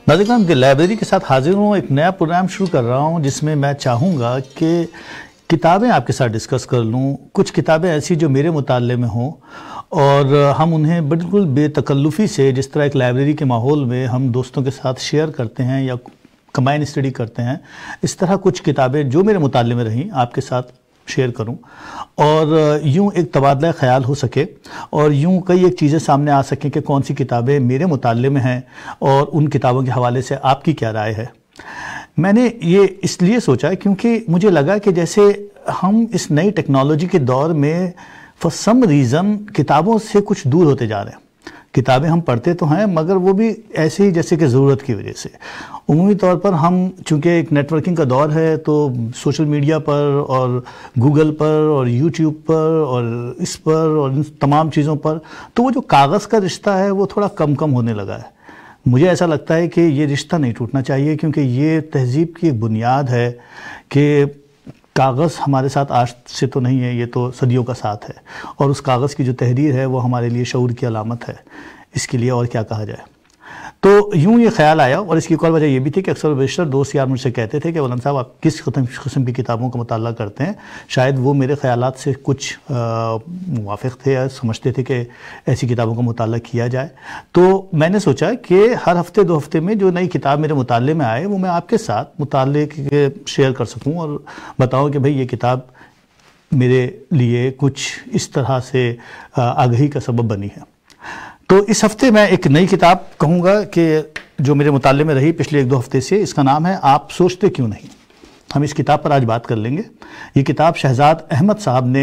ناظرین لائبریری کے ساتھ حاضر ہوں، ایک نیا پروگرام شروع کر رہا ہوں جس میں میں چاہوں گا کہ کتابیں آپ کے ساتھ ڈسکس کر لوں، کچھ کتابیں ایسی جو میرے مطالعے میں ہوں اور ہم انہیں بالکل بے تکلفی سے، جس طرح ایک لائبریری کے ماحول میں ہم دوستوں کے ساتھ شیئر کرتے ہیں یا کمبائن اسٹڈی کرتے ہیں، اس طرح کچھ کتابیں جو میرے مطالعے میں رہیں آپ کے ساتھ شیئر کروں اور یوں ایک تبادلہ خیال ہو سکے اور یوں کئی ایک چیزیں سامنے آ سکیں کہ کون سی کتابیں میرے مطالعے میں ہیں اور ان کتابوں کے حوالے سے آپ کی کیا رائے ہے۔ میں نے یہ اس لیے سوچا کیونکہ مجھے لگا کہ جیسے ہم اس نئی ٹیکنالوجی کے دور میں فار سم ریزن کتابوں سے کچھ دور ہوتے جا رہے ہیں۔ کتابیں ہم پڑھتے تو ہیں مگر وہ بھی ایسے ہی جیسے کہ ضرورت کی وجہ سے۔ عمومی طور پر ہم چونکہ ایک نیٹ ورکنگ کا دور ہے تو سوشل میڈیا پر اور گوگل پر اور یوٹیوب پر اور اس پر اور ان تمام چیزوں پر تو وہ جو کاغذ کا رشتہ ہے وہ تھوڑا کم ہونے لگا ہے۔ مجھے ایسا لگتا ہے کہ یہ رشتہ نہیں ٹوٹنا چاہیے کیونکہ یہ تہذیب کی ایک بنیاد ہے کہ کاغذ ہمارے ساتھ آج سے تو نہیں ہے، یہ تو صدیوں کا ساتھ ہے اور اس کاغذ کی جو تحریر ہے وہ ہمارے لیے شعور کی علامت ہے۔ اس کے لیے اور کیا کہا جائے۔ تو یوں یہ خیال آیا اور اس کی ایک اور وجہ یہ بھی تھی کہ اکثر و بیشتر دوست یار مجھ سے کہتے تھے کہ بلند صاحب آپ کس قسم کی کتابوں کا مطالعہ کرتے ہیں، شاید وہ میرے خیالات سے کچھ موافق تھے یا سمجھتے تھے کہ ایسی کتابوں کا مطالعہ کیا جائے۔ تو میں نے سوچا کہ ہر ہفتے 2 ہفتے میں جو نئی کتاب میرے مطالعے میں آئے وہ میں آپ کے ساتھ مطالعے کے شیئر کر سکوں اور بتاؤں کہ بھئی یہ کتاب میرے لیے کچھ اس طرح سے آگہی کا سبب بنی ہے۔ تو اس ہفتے میں ایک نئی کتاب کہوں گا کہ جو میرے مطالعے میں رہی پچھلے 1-2 ہفتے سے، اس کا نام ہے آپ سوچتے کیوں نہیں۔ ہم اس کتاب پر آج بات کر لیں گے۔ یہ کتاب شہزاد احمد صاحب نے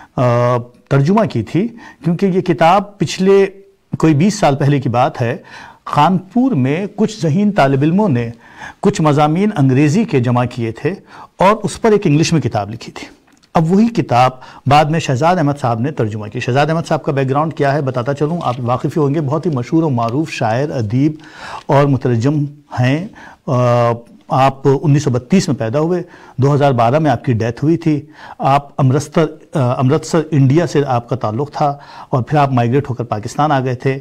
ترجمہ کی تھی کیونکہ یہ کتاب پچھلے کوئی 20 سال پہلے کی بات ہے، خانپور میں کچھ ذہین طالب علموں نے کچھ مضامین انگریزی کے جمع کیے تھے اور اس پر ایک انگلش میں کتاب لکھی تھی۔ اب وہی کتاب بعد میں شہزاد احمد صاحب نے ترجمہ کی۔ شہزاد احمد صاحب کا بیک گراؤنڈ کیا ہے بتاتا چلوں، آپ واقف ہوں گے، بہت ہی مشہور و معروف شاعر، ادیب اور مترجم ہیں۔ آپ 1932 میں پیدا ہوئے، 2012 میں آپ کی ڈیتھ ہوئی تھی۔ آپ امرتسر انڈیا سے آپ کا تعلق تھا اور پھر آپ مائیگریٹ ہو کر پاکستان آ گئے تھے۔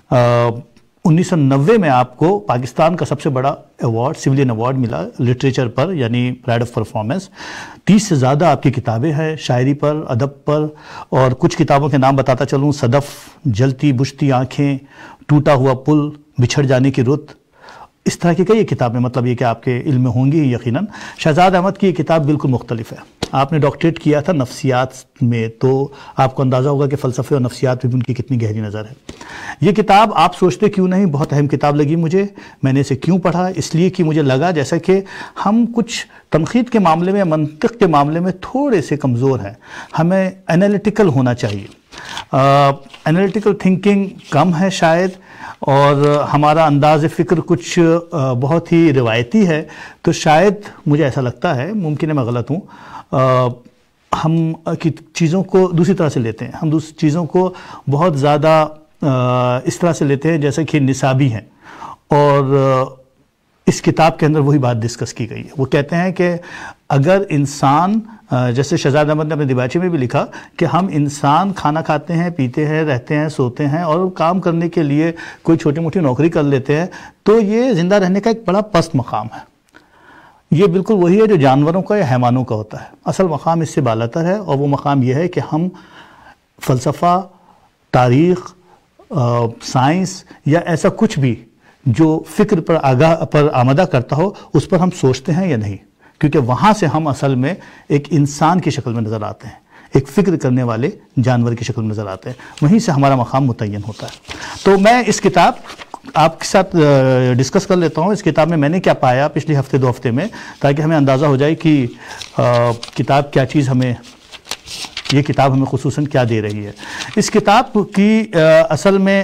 1990 میں آپ کو پاکستان کا سب سے بڑا ایوارڈ سویلین ایوارڈ ملا لٹریچر پر، یعنی پرائڈ آف پرفارمنس۔ 30 سے زیادہ آپ کی کتابیں ہیں شاعری پر، ادب پر، اور کچھ کتابوں کے نام بتاتا چلوں: صدف، جلتی بجھتی آنکھیں، ٹوٹا ہوا پل، بچھڑ جانے کی رت، اس طرح کی کئی کتابیں، مطلب یہ کہ آپ کے علم میں ہوں گی یقیناً۔ شہزاد احمد کی یہ کتاب بالکل مختلف ہے۔ آپ نے ڈاکٹریٹ کیا تھا نفسیات میں تو آپ کو اندازہ ہوگا کہ فلسفے اور نفسیات بھی ان کی کتنی گہری نظر ہے۔ یہ کتاب آپ سوچتے کیوں نہیں بہت اہم کتاب لگی مجھے۔ میں نے اسے کیوں پڑھا؟ اس لیے کہ مجھے لگا جیسا کہ ہم کچھ تنقید کے معاملے میں، منطق کے معاملے میں تھوڑے سے کمزور ہیں۔ ہمیں انالیٹیکل ہونا چاہیے، انالیٹیکل تھنکنگ کم ہے شاید، اور ہمارا انداز فکر کچھ بہت ہی روایتی ہے۔ تو شاید مجھے ایسا لگتا ہے، ممکن ہے میں غلط ہوں، ہم چیزوں کو دوسری طرح سے لیتے ہیں، ہم چیزوں کو بہت زیادہ اس طرح سے لیتے ہیں جیسے کہ نصابی ہیں، اور اس کتاب کے اندر وہی بات ڈسکس کی گئی ہے۔ وہ کہتے ہیں کہ اگر انسان، جیسے شہزاد احمد نے اپنے دیباچے میں بھی لکھا کہ ہم انسان کھانا کھاتے ہیں، پیتے ہیں، رہتے ہیں، سوتے ہیں اور کام کرنے کے لیے کوئی چھوٹی موٹی نوکری کر لیتے ہیں تو یہ زندہ رہنے کا ایک بڑا پست مقام ہے۔ یہ بالکل وہی ہے جو جانوروں کا یا حیوانوں کا ہوتا ہے۔ اصل مقام اس سے بالاتر ہے اور وہ مقام یہ ہے کہ ہم فلسفہ، تاریخ، سائنس یا ایسا کچھ بھی جو فکر پر آمدہ کرتا ہو اس پر ہم سوچتے ہیں یا نہیں، کیونکہ وہاں سے ہم اصل میں ایک انسان کی شکل میں نظر آتے ہیں، ایک فکر کرنے والے جانور کی شکل میں نظر آتے ہیں، وہیں سے ہمارا مقام متعین ہوتا ہے۔ تو میں اس کتاب آپ کے ساتھ ڈسکس کر لیتا ہوں۔ اس کتاب میں نے کیا پایا پچھلے 2 ہفتے میں، تاکہ ہمیں اندازہ ہو جائے کہ کتاب کیا چیز ہمیں، یہ کتاب ہمیں خصوصاً کیا دے رہی ہے۔ اس کتاب کی اصل میں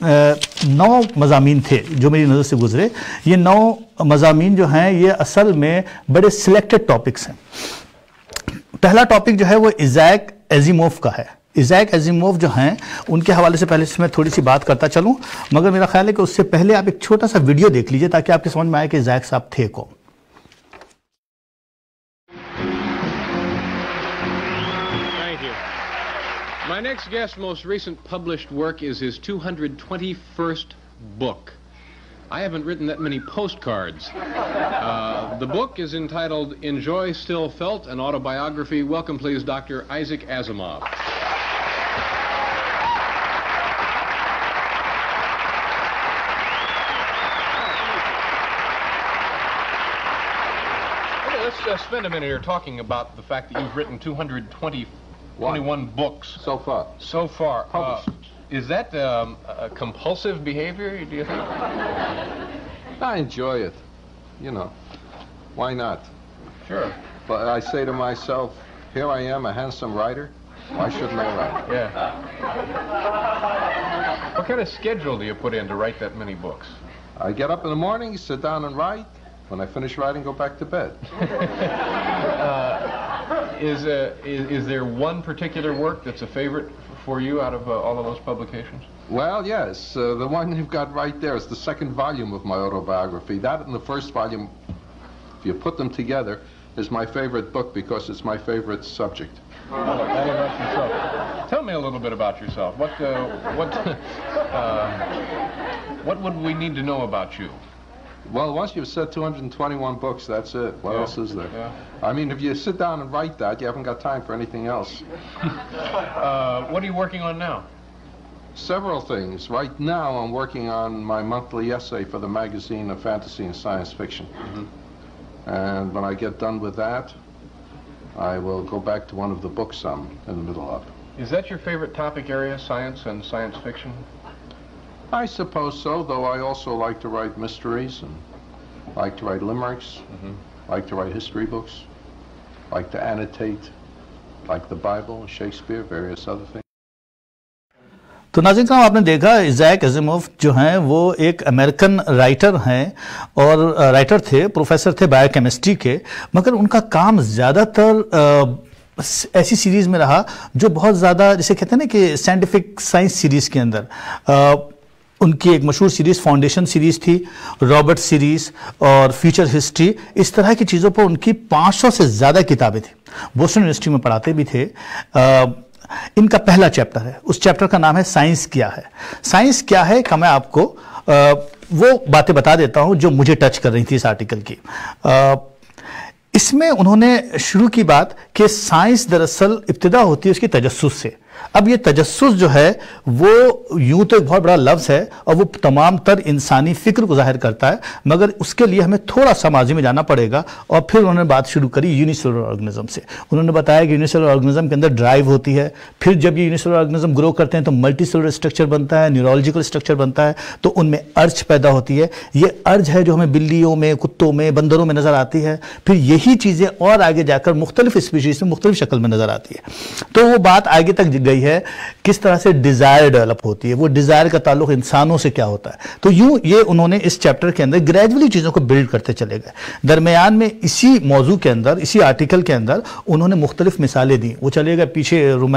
9 مضامین تھے جو میری نظر سے گزرے۔ یہ 9 مضامین جو ہیں یہ اصل میں بڑے سلیکٹڈ ٹاپکس ہیں۔ پہلا ٹاپک جو ہے وہ ایزیک ایزیموف کا ہے۔ ایزیک ایزیموف جو ہیں ان کے حوالے سے پہلے سے میں تھوڑی سی بات کرتا چلوں، مگر میرا خیال ہے کہ اس سے پہلے آپ ایک چھوٹا سا ویڈیو دیکھ لیجئے تاکہ آپ کے سمجھ میں آئے کہ ایزیک صاحب تھے کون۔ My next guest's most recent published work is his 221st book. I haven't written that many postcards. The book is entitled Enjoy Still Felt, an Autobiography. Welcome, please, Dr. Isaac Asimov. Okay, let's spend a minute here talking about the fact that you've written 221 books. So far. So far. Published. Is that a compulsive behavior, do you think? I enjoy it. You know, why not? Sure. But I say to myself, here I am, a handsome writer. Why shouldn't I write? Yeah. What kind of schedule do you put in to write that many books? I get up in the morning, sit down and write. When I finish writing, go back to bed. Is there one particular work that's a favorite for you out of all of those publications? Well, yes. The one you've got right there is the second volume of my autobiography. That and the first volume, if you put them together, is my favorite book because it's my favorite subject. All about yourself. Tell me a little bit about yourself. What would we need to know about you? Well, once you've said 221 books, that's it. What else is there? Yeah. I mean, if you sit down and write that, you haven't got time for anything else. What are you working on now? Several things. Right now, I'm working on my monthly essay for the magazine of fantasy and science fiction. Mm-hmm. And when I get done with that, I will go back to one of the books I'm in the middle of. Is that your favorite topic area, science and science fiction? I suppose so, though I also like to write mysteries and like to write limericks, like to write history books, like to annotate, like the Bible, Shakespeare, various other things. تو ناظرین کرام آپ نے دیکھا ایزیک ایزیموف جو ہیں وہ ایک امریکن رائٹر ہیں اور رائٹر تھے، پروفیسر تھے بایو کیمسٹری کے، مگر ان کا کام زیادہ تر ایسی سیریز میں رہا جو بہت زیادہ جسے کہتے ہیں نا کہ سائنٹیفک سائنس سیریز کے اندر ان کی ایک مشہور سیریز فاؤنڈیشن سیریز تھی، رابرٹ سیریز اور فیوچر ہسٹری، اس طرح کی چیزوں پر ان کی 500 سے زیادہ کتابیں تھیں. بوسٹن یونیورسٹی میں پڑھاتے بھی تھے. ان کا پہلا چیپٹر ہے، اس چیپٹر کا نام ہے سائنس کیا ہے. سائنس کیا ہے کہ میں آپ کو وہ باتیں بتا دیتا ہوں جو مجھے ٹچ کر رہی تھی اس آرٹیکل کی. اس میں انہوں نے شروع کی بات کہ سائنس دراصل ابتدا ہوتی ہے اس کی تجسس سے. اب یہ تجسس جو ہے وہ یوں تو ایک بہت بڑا لفظ ہے اور وہ تمام تر انسانی فکر کو ظاہر کرتا ہے، مگر اس کے لیے ہمیں تھوڑا سا ماضی میں جانا پڑے گا. اور پھر انہوں نے بات شروع کری یونیسیلولر آرگنزم سے. انہوں نے بتایا کہ یونیسیلولر آرگنزم کے اندر ڈرائیو ہوتی ہے، پھر جب یہ یونیسیلولر آرگنزم گرو کرتے ہیں تو ملٹی سیلولر اسٹرکچر بنتا ہے، نیورولوجیکل اسٹرکچر بنتا ہے، تو ان میں ارج پیدا ہوتی ہے. یہ ارج ہے جو ہمیں بلیوں میں، کتوں میں، بندروں میں نظر آتی ہے. پھر یہی چیزیں اور آگے جا کر مختلف اسپیشیز میں مختلف شکل میں نظر آتی ہے. تو وہ بات آگے تک گئی ہے کس طرح سے ڈیزائر ڈیولپ ہوتی ہے، وہ ڈیزائر کا تعلق انسانوں سے کیا ہوتا ہے. تو یوں یہ انہوں نے اس چیپٹر کے اندر گریجولی چیزوں کو بلڈ کرتے چلے گئے. درمیان میں اسی موضوع کے اندر، اسی آرٹیکل کے اندر انہوں نے مختلف مثالیں دیں. وہ چلے گئے پیچھے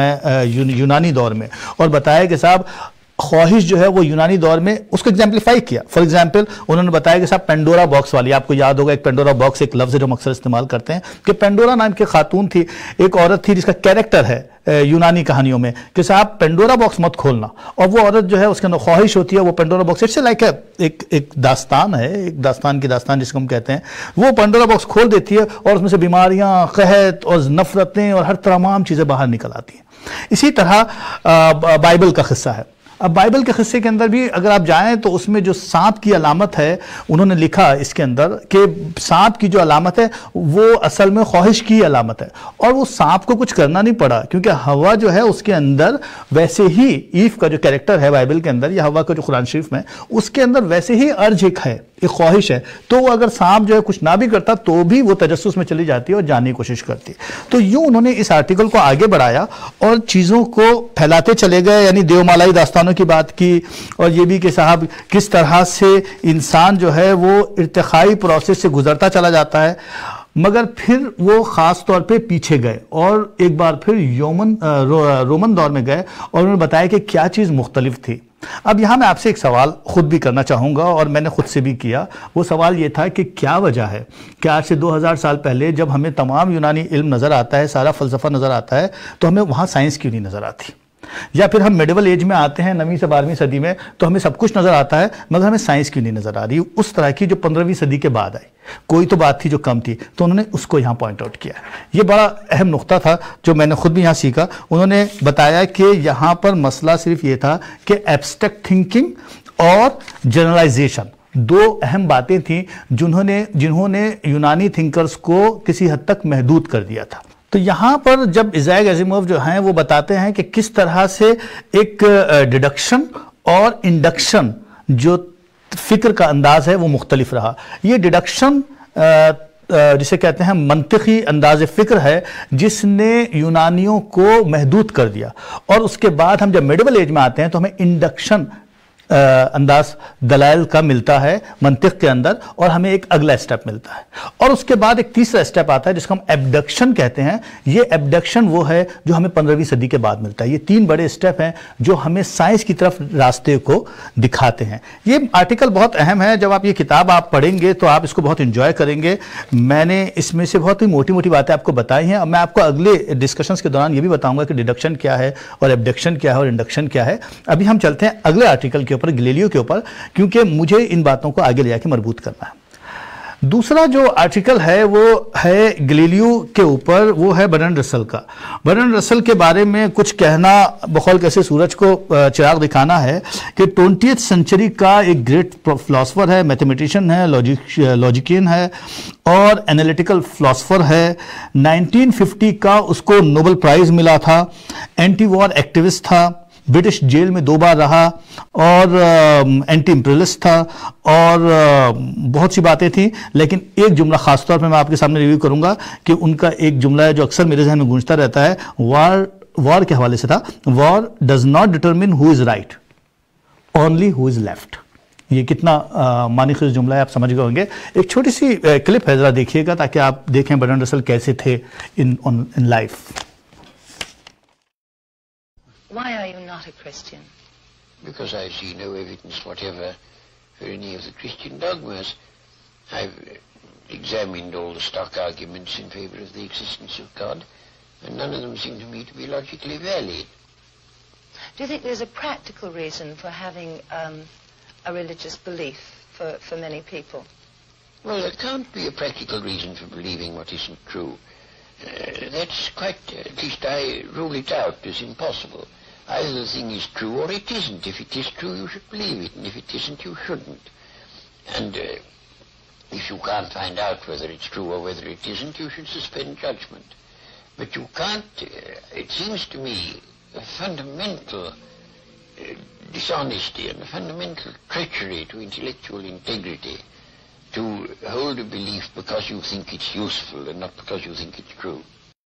یونانی دور میں اور بتایا کہ صاحب خواہش جو ہے وہ یونانی دور میں اس کو ایگزامپلیفائی کیا. فار ایگزامپل انہوں نے بتایا کہ صاحب پینڈورا باکس والی، آپ کو یاد ہوگا ایک پینڈورا باکس ایک لفظ ہے جو ہم اکثر استعمال کرتے ہیں، کہ پینڈورا نام کی خاتون تھی، ایک عورت تھی جس کا کیریکٹر ہے یونانی کہانیوں میں کہ صاحب پینڈورا باکس مت کھولنا. اور وہ عورت جو ہے اس کے اندر خواہش ہوتی ہے، وہ پینڈورا باکس اٹس لائک ایک داستان ہے، ایک داستان کی داستان جس کو ہم کہتے ہیں، وہ پینڈورا باکس کھول دیتی ہے اور اس میں سے بیماریاں، قحط اور نفرتیں اور ہر تمام چیزیں باہر نکل آتی ہیں. اسی طرح بائبل کا قصہ ہے. اب بائبل کے قصے کے اندر بھی اگر آپ جائیں تو اس میں جو سانپ کی علامت ہے انہوں نے لکھا اس کے اندر کہ سانپ کی جو علامت ہے وہ اصل میں خواہش کی علامت ہے. اور وہ سانپ کو کچھ کرنا نہیں پڑا کیونکہ ہوا جو ہے اس کے اندر ویسے ہی ایف کا جو کیریکٹر ہے بائبل کے اندر یا ہوا کا جو قرآن شریف میں اس کے اندر ویسے ہی ارج ایک ہے، ایک خواہش ہے. تو وہ اگر سانپ جو ہے کچھ نہ بھی کرتا تو بھی وہ تجسس میں چلی جاتی ہے اور جاننے کی کوشش کرتی. تو یوں انہوں نے اس آرٹیکل کو آگے بڑھایا اور چیزوں کو پھیلاتے چلے گئے. یعنی دیومالائی داستانوں کی بات کی اور یہ بھی کہ صاحب کس طرح سے انسان جو ہے وہ ارتقائی پروسیس سے گزرتا چلا جاتا ہے، مگر پھر وہ خاص طور پہ پیچھے گئے اور ایک بار پھر رومن دور میں گئے اور انہوں نے بتایا کہ کیا چیز مختلف تھی. اب یہاں میں آپ سے ایک سوال خود بھی کرنا چاہوں گا اور میں نے خود سے بھی کیا. وہ سوال یہ تھا کہ کیا وجہ ہے کہ آج سے 2000 سال پہلے جب ہمیں تمام یونانی علم نظر آتا ہے، سارا فلسفہ نظر آتا ہے، تو ہمیں وہاں سائنس کیوں نہیں نظر آتی؟ یا پھر ہم میڈیول ایج میں آتے ہیں 9ویں سے 12ویں صدی میں تو ہمیں سب کچھ نظر آتا ہے مگر ہمیں سائنس کیوں نہیں نظر آ رہی، اس طرح کی جو 15ویں صدی کے بعد آئی، کوئی تو بات تھی جو کم تھی تو انہوں نے اس کو یہاں پوائنٹ آؤٹ کیا. یہ بڑا اہم نقطہ تھا جو میں نے خود بھی یہاں سیکھا. انہوں نے بتایا کہ یہاں پر مسئلہ صرف یہ تھا کہ ایبسٹریکٹ تھنکنگ اور جنرلائزیشن دو اہم باتیں تھیں جنہوں نے یونانی تھنکرز کو کسی حد تک محدود کر دیا تھا. تو یہاں پر جب ایزیک ایزیموف جو ہیں وہ بتاتے ہیں کہ کس طرح سے ایک ڈیڈکشن اور انڈکشن جو فکر کا انداز ہے وہ مختلف رہا. یہ ڈیڈکشن جسے کہتے ہیں منطقی انداز فکر ہے جس نے یونانیوں کو محدود کر دیا، اور اس کے بعد ہم جب میڈیول ایج میں آتے ہیں تو ہمیں انڈکشن انداز دلائل کا ملتا ہے منطق کے اندر، اور ہمیں ایک اگلا اسٹیپ ملتا ہے. اور اس کے بعد ایک تیسرا اسٹیپ آتا ہے جس کو ہم ایبڈکشن کہتے ہیں. یہ ایبڈکشن وہ ہے جو ہمیں 15ویں صدی کے بعد ملتا ہے. یہ 3 بڑے اسٹیپ ہیں جو ہمیں سائنس کی طرف راستے کو دکھاتے ہیں. یہ آرٹیکل بہت اہم ہے، جب آپ یہ کتاب آپ پڑھیں گے تو آپ اس کو بہت انجوائے کریں گے. میں نے اس میں سے بہت ہی موٹی باتیں آپ کو بتائی ہیں. اب میں آپ کو اگلے ڈسکشنز کے دوران یہ بھی بتاؤں گا کہ ڈیڈکشن کیا ہے اور ایبڈکشن کیا ہے اور انڈکشن کیا ہے. ابھی ہم چلتے ہیں اگلے آرٹیکل کے اوپر، گلیلیو کے اوپر، کیونکہ مجھے ان باتوں کو آگے لے جا کے مربوط کرنا ہے. دوسرا جو آرٹیکل ہے وہ ہے گلیلیو کے اوپر، وہ ہے برنڈ رسل کا. برنڈ رسل کے بارے میں کچھ کہنا بقول کیسے سورج کو چراغ دکھانا ہے کہ 20th سینچری کا ایک گریٹ فلاسفر ہے، میتھمیٹیشین ہے، لاجیکین ہے اور انالیٹیکل فلاسفر ہے. 1950 کا اس کو نوبل پرائز ملا تھا. اینٹی وار ایکٹیوسٹ تھا، برٹش جیل میں 2 بار رہا اور اینٹی امپریلسٹ تھا اور بہت سی باتیں تھیں. لیکن ایک جملہ خاص طور پہ میں آپ کے سامنے ریویو کروں گا کہ ان کا ایک جملہ ہے جو اکثر میرے ذہن میں گونجتا رہتا ہے. وار کے حوالے سے تھا. War does not determine who is right, only who is left. یہ کتنا معنی خیز جملہ ہے، آپ سمجھ گئے ہوں گے. ایک چھوٹی سی کلپ ہے، ذرا دیکھیے گا تاکہ آپ دیکھیں برنڈ رسل کیسے تھے in life. Why are you not a Christian? Because I see no evidence whatever for any of the Christian dogmas. I've examined all the stock arguments in favor of the existence of God, and none of them seem to me to be logically valid. Do you think there's a practical reason for having a religious belief for many people? Well, there can't be a practical reason for believing what isn't true. That's quite, at least I rule it out as impossible. Either the thing is true or it isn't. If it is true, you should believe it, and if it isn't, you shouldn't. And if you can't find out whether it's true or whether it isn't, you should suspend judgment. But you can't, it seems to me, a fundamental dishonesty and a fundamental treachery to intellectual integrity to hold a belief because you think it's useful and not because you think it's true.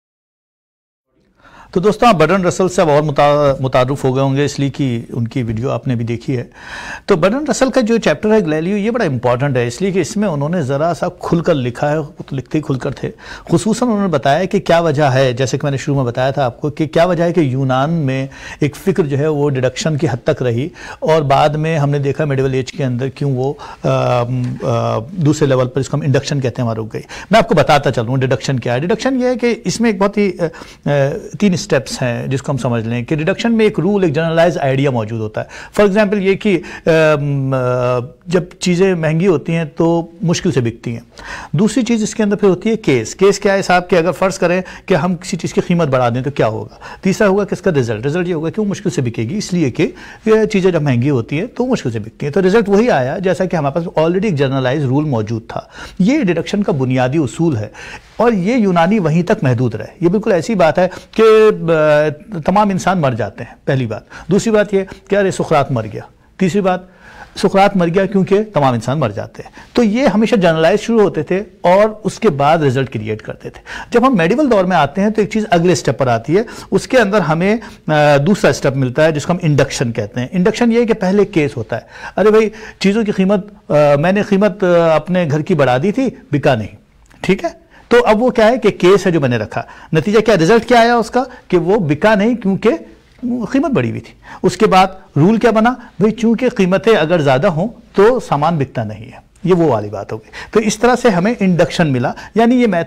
تو دوستوں آپ brand رسل سے اب اور متعارف ہو گئے ہوں گے، اس لیے کہ ان کی ویڈیو آپ نے بھی دیکھی ہے. تو برنڈ رسل کا جو چیپٹر ہے گلیلیو، یہ بڑا امپورٹنٹ ہے اس لیے کہ اس میں انہوں نے ذرا سا کھل کر لکھا ہے. وہ تو لکھتے ہی کھل کر تھے. خصوصاً انہوں نے بتایا کہ کیا وجہ ہے، جیسے کہ میں نے شروع میں بتایا تھا آپ کو کہ کیا وجہ ہے کہ یونان میں ایک فکر جو ہے وہ ڈیڈکشن کی حد تک رہی، اور بعد میں ہم نے دیکھا میڈیول ایج کے اندر کیوں وہ دوسرے لیول پر، اس کو ہم انڈکشن کہتے ہیں، وہاں رک گئی. میں آپ کو بتاتا چلوں ڈیڈکشن کیا ہے. ڈیڈکشن یہ ہے کہ اس میں ایک بہت ہی 3 اسٹیپس ہیں جس کو ہم سمجھ لیں کہ ڈیڈکشن میں ایک رول، ایک جنرلائز آئیڈیا موجود ہوتا ہے. فار ایگزامپل یہ کہ جب چیزیں مہنگی ہوتی ہیں تو مشکل سے بکتی ہیں. دوسری چیز اس کے اندر پھر ہوتی ہے کیس. کیس کیا ہے صاحب کہ اگر فرض کریں کہ ہم کسی چیز کی قیمت بڑھا دیں تو کیا ہوگا. تیسرا ہوگا کس کا رزلٹ یہ ہوگا کہ وہ مشکل سے بکے گی، اس لیے کہ چیزیں جب مہنگی ہوتی ہیں تو مشکل سے بکتی ہیں. تو رزلٹ وہی آیا جیسا کہ ہمارے پاس آلریڈی ایک جنرلائز رول موجود تھا. یہ ڈیڈکشن کا بنیادی اصول ہے اور یہ یونانی وہیں تک محدود رہے. یہ بالکل ایسی بات ہے کہ تمام انسان مر جاتے ہیں، پہلی بات. دوسری بات یہ کہ ارے سقراط مر گیا. تیسری بات سقراط مر گیا کیونکہ تمام انسان مر جاتے ہیں. تو یہ ہمیشہ جنرلائز شروع ہوتے تھے اور اس کے بعد رزلٹ کریٹ کرتے تھے. جب ہم میڈیول دور میں آتے ہیں تو ایک چیز اگلے اسٹیپ پر آتی ہے. اس کے اندر ہمیں دوسرا اسٹیپ ملتا ہے جس کو ہم انڈکشن کہتے ہیں. انڈکشن یہ ہے کہ پہلے کیس ہوتا ہے. ارے بھائی چیزوں کی قیمت، میں نے قیمت اپنے گھر کی بڑھا دی تھی، بکا نہیں، ٹھیک ہے. تو اب وہ کیا ہے کہ کیس ہے جو میں نے رکھا. نتیجہ کیا، رزلٹ کیا آیا اس کا کہ وہ بکا نہیں کیونکہ قیمت بڑھی ہوئی تھی. اس کے بعد رول کیا بنا، بھئی چونکہ قیمتیں اگر زیادہ ہوں تو سامان بکتا نہیں ہے. یہ وہ والی بات ہوگی. تو اس طرح سے ہمیں انڈکشن ملا، یعنی یہ میتھڈ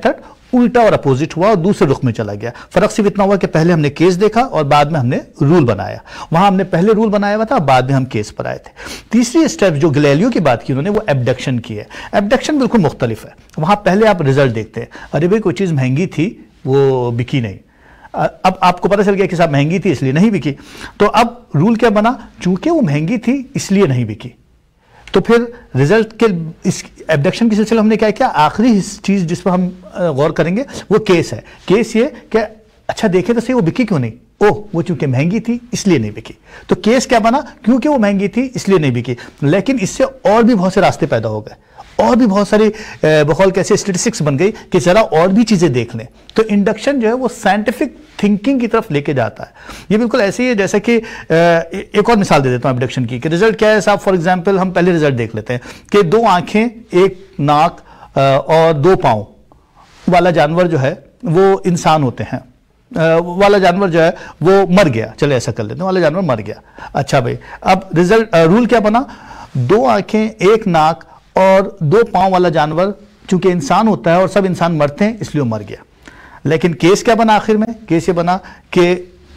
الٹا اور اپوزٹ ہوا اور دوسرے رخ میں چلا گیا. فرق صرف اتنا ہوا کہ پہلے ہم نے کیس دیکھا اور بعد میں ہم نے رول بنایا. وہاں ہم نے پہلے رول بنایا ہوا تھا، بعد میں ہم کیس پر آئے تھے. تیسری اسٹیپ جو گلیلیو کی بات کی انہوں نے وہ ایبڈکشن کی ہے. ایبڈکشن بالکل مختلف ہے. وہاں پہلے آپ رزلٹ دیکھتے ہیں، ارے بھائی کوئی چیز مہنگی تھی وہ بکی نہیں، اب آپ کو پتہ چل گیا کہ صاحب مہنگی تھی اس لیے نہیں بکی، تو اب رول کیا بنا؟ چونکہ وہ مہنگی تھی اس لیے نہیں بکی. تو پھر رزلٹ کے اس ایبڈکشن کے سلسلے ہم نے کیا کیا؟ آخری چیز جس پر ہم غور کریں گے وہ کیس ہے. کیس یہ کہ اچھا دیکھیں تو صحیح وہ بکی کیوں نہیں؟ وہ چونکہ مہنگی تھی اس لیے نہیں بکی. تو کیس کیا بنا؟ کیونکہ وہ مہنگی تھی اس لیے نہیں بکی. لیکن اس سے اور بھی بہت سے راستے پیدا ہو گئے، اور بھی بہت ساری بقول کیسے اسٹیٹسٹکس بن گئی کہ ذرا اور بھی چیزیں دیکھ لیں. تو انڈکشن جو ہے وہ سائنٹیفک تھنکنگ کی طرف لے کے جاتا ہے. یہ بالکل ایسے ہی ہے جیسا کہ ایک اور مثال دے دیتا ہوں انڈکشن کی، کہ رزلٹ کیا ہے صاحب. فار ایگزامپل ہم پہلے رزلٹ دیکھ لیتے ہیں کہ 2 آنکھیں، 1 ناک اور 2 پاؤں والا جانور جو ہے وہ انسان ہوتے ہیں. والا جانور جو ہے وہ مر گیا، چلے ایسا کر لیتے ہیں، والا جانور مر گیا. اچھا بھائی اب رول کیا بنا؟ 2 آنکھیں، 1 ناک اور 2 پاؤں والا جانور چونکہ انسان ہوتا ہے اور سب انسان مرتے ہیں اس لیے وہ مر گیا. لیکن کیس کیا بنا آخر میں؟ کیس یہ بنا کہ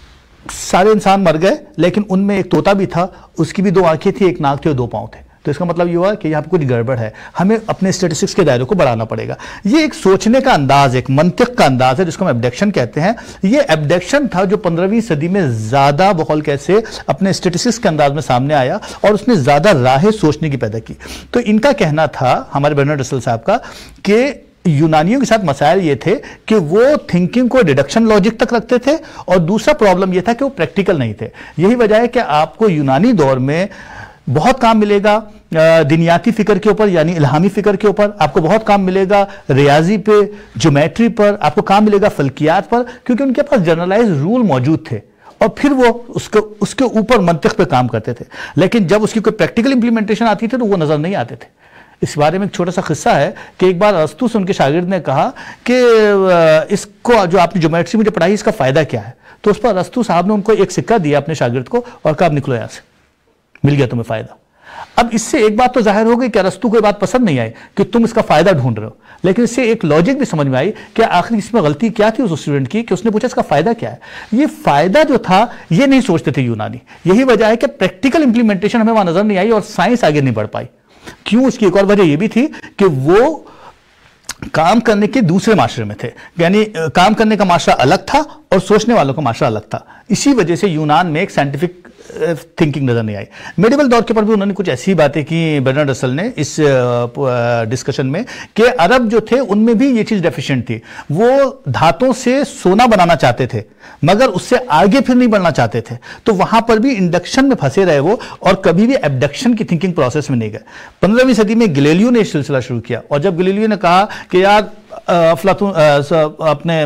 سارے انسان مر گئے لیکن ان میں ایک طوطا بھی تھا، اس کی بھی 2 آنکھیں تھی، 1 ناک تھی اور 2 پاؤں تھے. تو اس کا مطلب یہ ہوا کہ یہاں پہ کچھ گڑبڑ ہے، ہمیں اپنے اسٹیٹسٹکس کے دائرے کو بڑھانا پڑے گا. یہ ایک سوچنے کا انداز، ایک منطق کا انداز ہے جس کو ہم ایبڈکشن کہتے ہیں. یہ ایبڈکشن تھا جو 15ویں صدی میں زیادہ بقول کیسے اپنے اسٹیٹسٹکس کے انداز میں سامنے آیا اور اس نے زیادہ راہیں سوچنے کی پیدا کی. تو ان کا کہنا تھا، ہمارے برنارڈ رسل صاحب کا، کہ یونانیوں کے ساتھ مسائل یہ تھے کہ وہ تھنکنگ کو ڈیڈکشن لاجک تک رکھتے تھے، اور دوسرا پرابلم یہ تھا کہ وہ پریکٹیکل نہیں تھے. یہی وجہ ہے کہ آپ کو یونانی دور میں بہت کام ملے گا دنیاتی فکر کے اوپر، یعنی الہامی فکر کے اوپر. آپ کو بہت کام ملے گا ریاضی پہ، جیومیٹری پر، آپ کو کام ملے گا فلکیات پر، کیونکہ ان کے پاس جنرلائز رول موجود تھے اور پھر وہ اس کے اوپر منطق پہ کام کرتے تھے. لیکن جب اس کی کوئی پریکٹیکل امپلیمنٹیشن آتی تھی تو وہ نظر نہیں آتے تھے. اس بارے میں ایک چھوٹا سا قصہ ہے کہ ایک بار ارسطو سے ان کے شاگرد نے کہا کہ اس کو جو آپ نے جیومیٹری مجھے پڑھائی اس کا فائدہ کیا ہے؟ تو اس پر ارسطو صاحب نے ان کو ایک سکہ دیا اپنے شاگرد کو اور کہا اب نکلو یہاں سے، مل گیا تمہیں فائدہ. اب اس سے ایک بات تو ظاہر ہو گئی کہ ارسطو کو یہ بات پسند نہیں آئی کہ تم اس کا فائدہ ڈھونڈ رہے ہو، لیکن اس سے ایک لاجک بھی سمجھ میں آئی کہ آخر اس میں غلطی کیا تھی اس اسٹوڈنٹ کی کہ اس نے پوچھا اس کا فائدہ کیا ہے. یہ فائدہ جو تھا یہ نہیں سوچتے تھے یونانی. یہی وجہ ہے کہ پریکٹیکل امپلیمنٹیشن ہمیں وہاں نظر نہیں آئی اور سائنس آگے نہیں بڑھ پائی. کیوں؟ اس کی ایک اور وجہ یہ بھی تھی کہ وہ کام کرنے کے دوسرے معاشرے میں تھے، یعنی کام کرنے کا معاشرہ الگ تھا اور سوچنے والوں کا معاشرہ الگ تھا. اسی وجہ سے یونان میں ایک سائنٹیفک تھنکنگ نظر نہیں آئی. میڈیول دور کے پر بھی انہوں نے کچھ ایسی باتیں کی برنارڈ رسل نے اس ڈسکشن میں کہ عرب جو تھے ان میں بھی یہ چیز ڈیفیشنٹ تھی. وہ دھاتوں سے سونا بنانا چاہتے تھے مگر اس سے آگے پھر نہیں بڑھنا چاہتے تھے. تو وہاں پر بھی انڈکشن میں پھنسے رہے وہ اور کبھی بھی ایبڈکشن کی تھنکنگ پروسیس میں نہیں گئے. 15ویں صدی میں گلیلیو نے اس سلسلہ شروع کیا اور جب گلیلیو نے کہا کہ یار افلاطون اپنے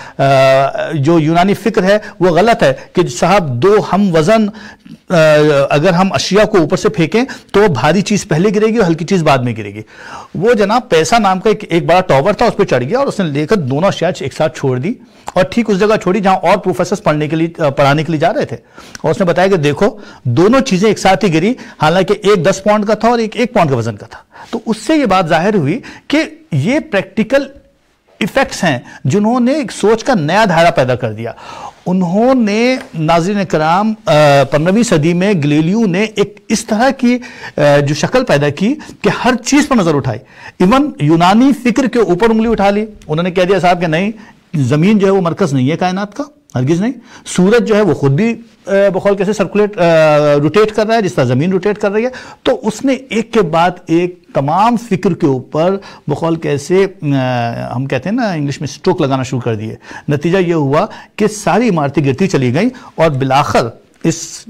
جو یونانی فکر ہے وہ غلط ہے کہ صاحب 2 ہم وزن اگر ہم اشیاء کو اوپر سے پھینکیں تو بھاری چیز پہلے گرے گی اور ہلکی چیز بعد میں گرے گی. وہ جناب پیسہ نام کا ایک بڑا ٹاور تھا، اس پہ چڑھ گیا اور اس نے لے کر دونوں اشیاء ایک ساتھ چھوڑ دی اور ٹھیک اس جگہ چھوڑی جہاں اور پروفیسرز پڑھانے کے لیے جا رہے تھے. اور اس نے بتایا کہ دیکھو دونوں چیزیں ایک ساتھ ہی گری، حالانکہ ایک 10 پاؤنڈ کا تھا اور ایک 1 پاؤنڈ کا وزن کا تھا. تو اس سے یہ بات ظاہر ہوئی کہ یہ پریکٹیکل ایفیکٹس ہیں جنہوں نے ایک سوچ کا نیا دھارا پیدا کر دیا. انہوں نے ناظرین کرام 15ویں صدی میں گلیلیو نے ایک اس طرح کی جو شکل پیدا کی کہ ہر چیز پر نظر اٹھائی. ایون یونانی فکر کے اوپر انگلی اٹھا لی. انہوں نے کہہ دیا صاحب کہ نہیں، زمین جو ہے وہ مرکز نہیں ہے کائنات کا، ہرگز نہیں. سورج جو ہے وہ خود بھی بقول کیسے روٹیٹ کر رہا ہے جس طرح زمین روٹیٹ کر رہی ہے. تو اس نے ایک کے بعد ایک تمام فکر کے اوپر بقول کیسے ہم کہتے ہیں نا انگلش میں اسٹروک لگانا شروع کر دیے. نتیجہ یہ ہوا کہ ساری عمارتیں گرتی چلی گئیں اور بالآخر اس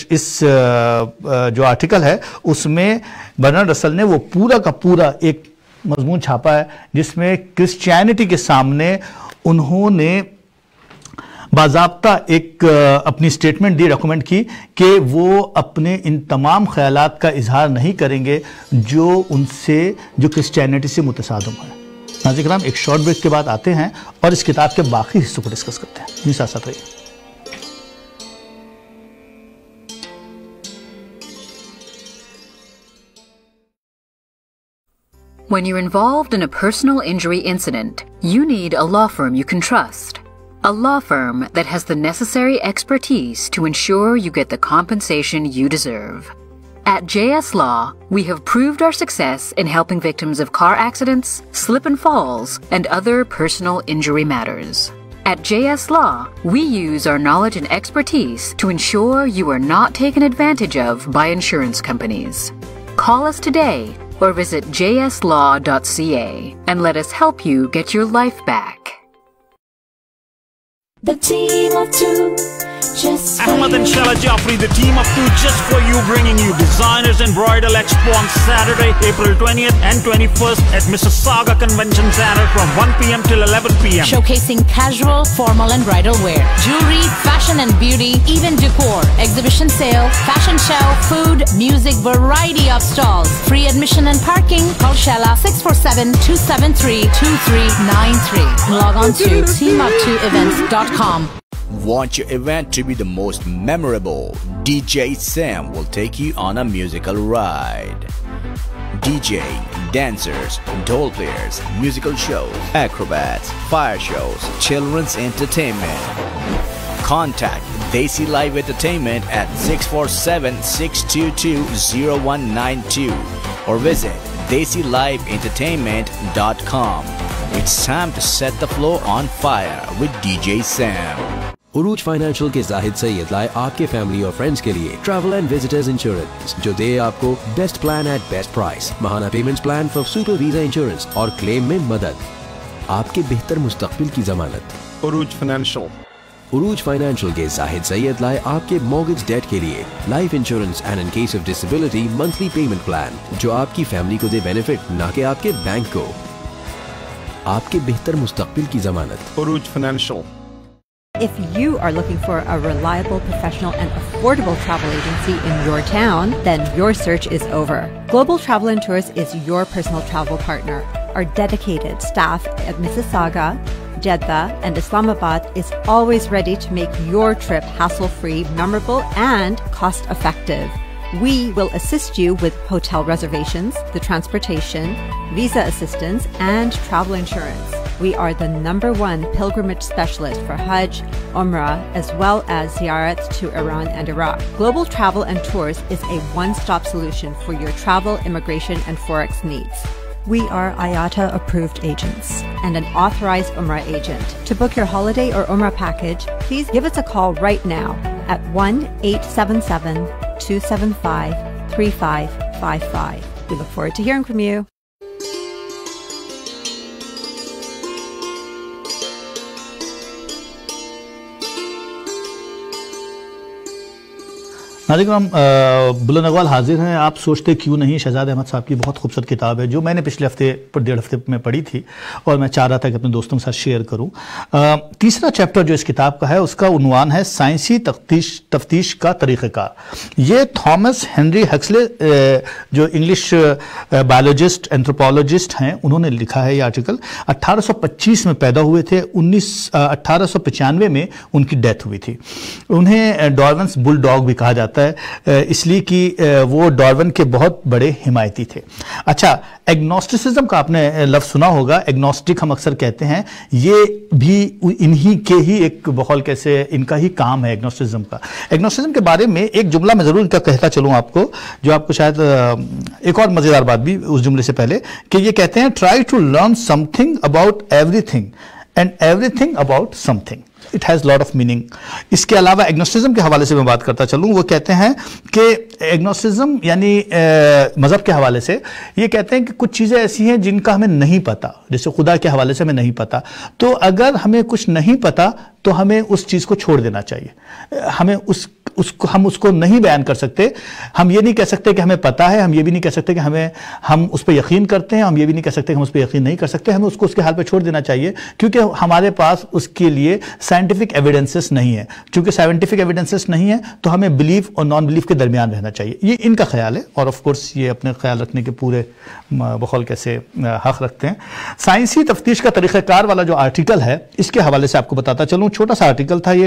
جو آرٹیکل ہے اس میں برنارڈ رسل نے وہ پورا کا پورا ایک مضمون چھاپا ہے جس میں کرسچینٹی کے سامنے انہوں نے باضابطہ ایک اپنی سٹیٹمنٹ دی، ریکمنڈ کی کہ وہ اپنے ان تمام خیالات کا اظہار نہیں کریں گے جو کرسچینٹی سے متصادم ہے. ناظرین کرام ایک شارٹ بریک کے بعد آتے ہیں اور اس کتاب کے باقی حصوں کو ڈسکس کرتے ہیں. میرے ساتھ ساتھ رہیے. When you're involved in a personal injury incident, you need a law firm you can trust. A law firm that has the necessary expertise to ensure you get the compensation you deserve. At JS Law, we have proved our success in helping victims of car accidents, slip and falls, and other personal injury matters. At JS Law, we use our knowledge and expertise to ensure you are not taken advantage of by insurance companies. Call us today or visit jslaw.ca and let us help you get your life back. The team of two, just for Ahmad you. and Shala Jaffrey, the team of two, just for you, bringing you Designers and Bridal Expo on Saturday, April 20th and 21st at Mississauga Convention Center from 1 p.m. till 11 p.m. Showcasing casual, formal and bridal wear, jewelry, fashion and beauty, even decor, exhibition sale, fashion show, food, music, variety of stalls, free admission and parking. Call Shella 647-273-2393. Log on to teamup2events.com. Want your event to be the most memorable? DJ Sam will take you on a musical ride. DJ, dancers, dole players, musical shows, acrobats, fire shows, children's entertainment. Contact Desi Live Entertainment at 647-622-0192 or visit DesiLiveEntertainment.com. It's time to set the floor on fire with DJ Sam. Urooj financial के जाहिद सैयद लाए आपके family और friends के लिए travel and visitors insurance जो दे आपको best plan at best price, महाना payments plan for super visa insurance और क्लेम में मदद, आपके बेहतर मुस्तकबिल की जमानत। उरूज फाइनेंशियल। उरूज फाइनेंशियल के जाहिद सैयद लाए आपके मॉर्गेज डेट के लिए life insurance and in case of disability monthly payment plan जो आपकी फैमिली को दे बेनिफिट, ना कि आपके बैंक को, आपके बेहतर मुस्तकबिल की जमानत। Urooj financial. If you are looking for a reliable, professional, and affordable travel agency in your town, then your search is over. Global Travel and Tours is your personal travel partner. Our dedicated staff at Mississauga, Jeddah, and Islamabad is always ready to make your trip hassle-free, memorable, and cost-effective. We will assist you with hotel reservations, the transportation, visa assistance, and travel insurance. We are the #1 pilgrimage specialist for Hajj, Umrah, as well as ziyarat to Iran and Iraq. Global Travel and Tours is a one-stop solution for your travel, immigration, and Forex needs. We are IATA approved agents and an authorized Umrah agent. To book your holiday or Umrah package, please give us a call right now at 1-877-275-3555. We look forward to hearing from you. नाज़रीन, बुलंद इक़बाल हाजिर हैं। आप सोचते क्यों नहीं, शहजाद अहमद साहब की बहुत खूबसूरत किताब है जो मैंने पिछले हफ्ते पर 1.5 हफ्ते में पढ़ी थी और मैं चाह रहा था कि अपने दोस्तों के साथ शेयर करूं। तीसरा चैप्टर जो इस किताब का है उसका उन्वान है साइंसी तफ्तीश का तरीक़ेकार। ये थॉमस हेनरी हक्सले जो इंग्लिश बायोलॉजिस्ट एंथ्रोपोलॉजिस्ट हैं उन्होंने लिखा है ये आर्टिकल। 1825 में पैदा हुए थे, 1895 में उनकी डेथ हुई थी। उन्हें डार्विन्स बुलडॉग भी कहा जाता है इसलिए कि वो डार्विन के बहुत बड़े हिमायती थे। अच्छा, एग्नोस्टिसिज्म का आपने लफ्ज़ सुना होगा। एग्नोस्टिक हम अक्सर कहते हैं, ये भी इन्हीं के ही एक बकौल कैसे इनका ही काम है एग्नोस्टिसिज्म का। एग्नोस्टिसिज्म के बारे में एक जुमला मैं ज़रूर इनका कहता चलूँ आपको, जो आपको शायद एक और मज़ेदार बात भी उस जुमले से पहले कि ये कहते हैं try to learn something about everything and everything about something. It has lot of meaning. इसके अलावा एग्नोस्टिसिज्म के हवाले से मैं बात करता चलूँ, वो कहते हैं कि एग्नोस्टिसिज्म यानी मज़हब के हवाले से ये कहते हैं कि कुछ चीज़ें ऐसी हैं जिनका हमें नहीं पता, जैसे खुदा के हवाले से हमें नहीं पता, तो अगर हमें कुछ नहीं पता तो हमें उस चीज़ को छोड़ देना चाहिए। हमें हम उसको नहीं बयान कर सकते। हम ये नहीं कह सकते कि हमें पता है, हम ये भी नहीं कह सकते कि हम उस पर यकीन करते हैं, हम ये भी नहीं कह सकते कि हम उस पर यकीन नहीं कर सकते। हमें उसको उसके हाल पे छोड़ देना चाहिए क्योंकि हमारे पास उसके लिए साइंटिफिक एविडेंसेस नहीं है। चूंकि साइंटिफिक एविडेंसेस नहीं है तो हमें बिलीफ और नॉन बिलीफ के दरमियान रहना चाहिए। ये इनका ख्याल है और ऑफ कोर्स ये अपने ख्याल रखने के पूरे बखौल कैसे हक रखते हैं। साइंसी तफ्तीश का तरीक़ाकार वाला जो आर्टिकल है इसके हवाले से आपको बताता चलूँ। छोटा सा आर्टिकल था ये,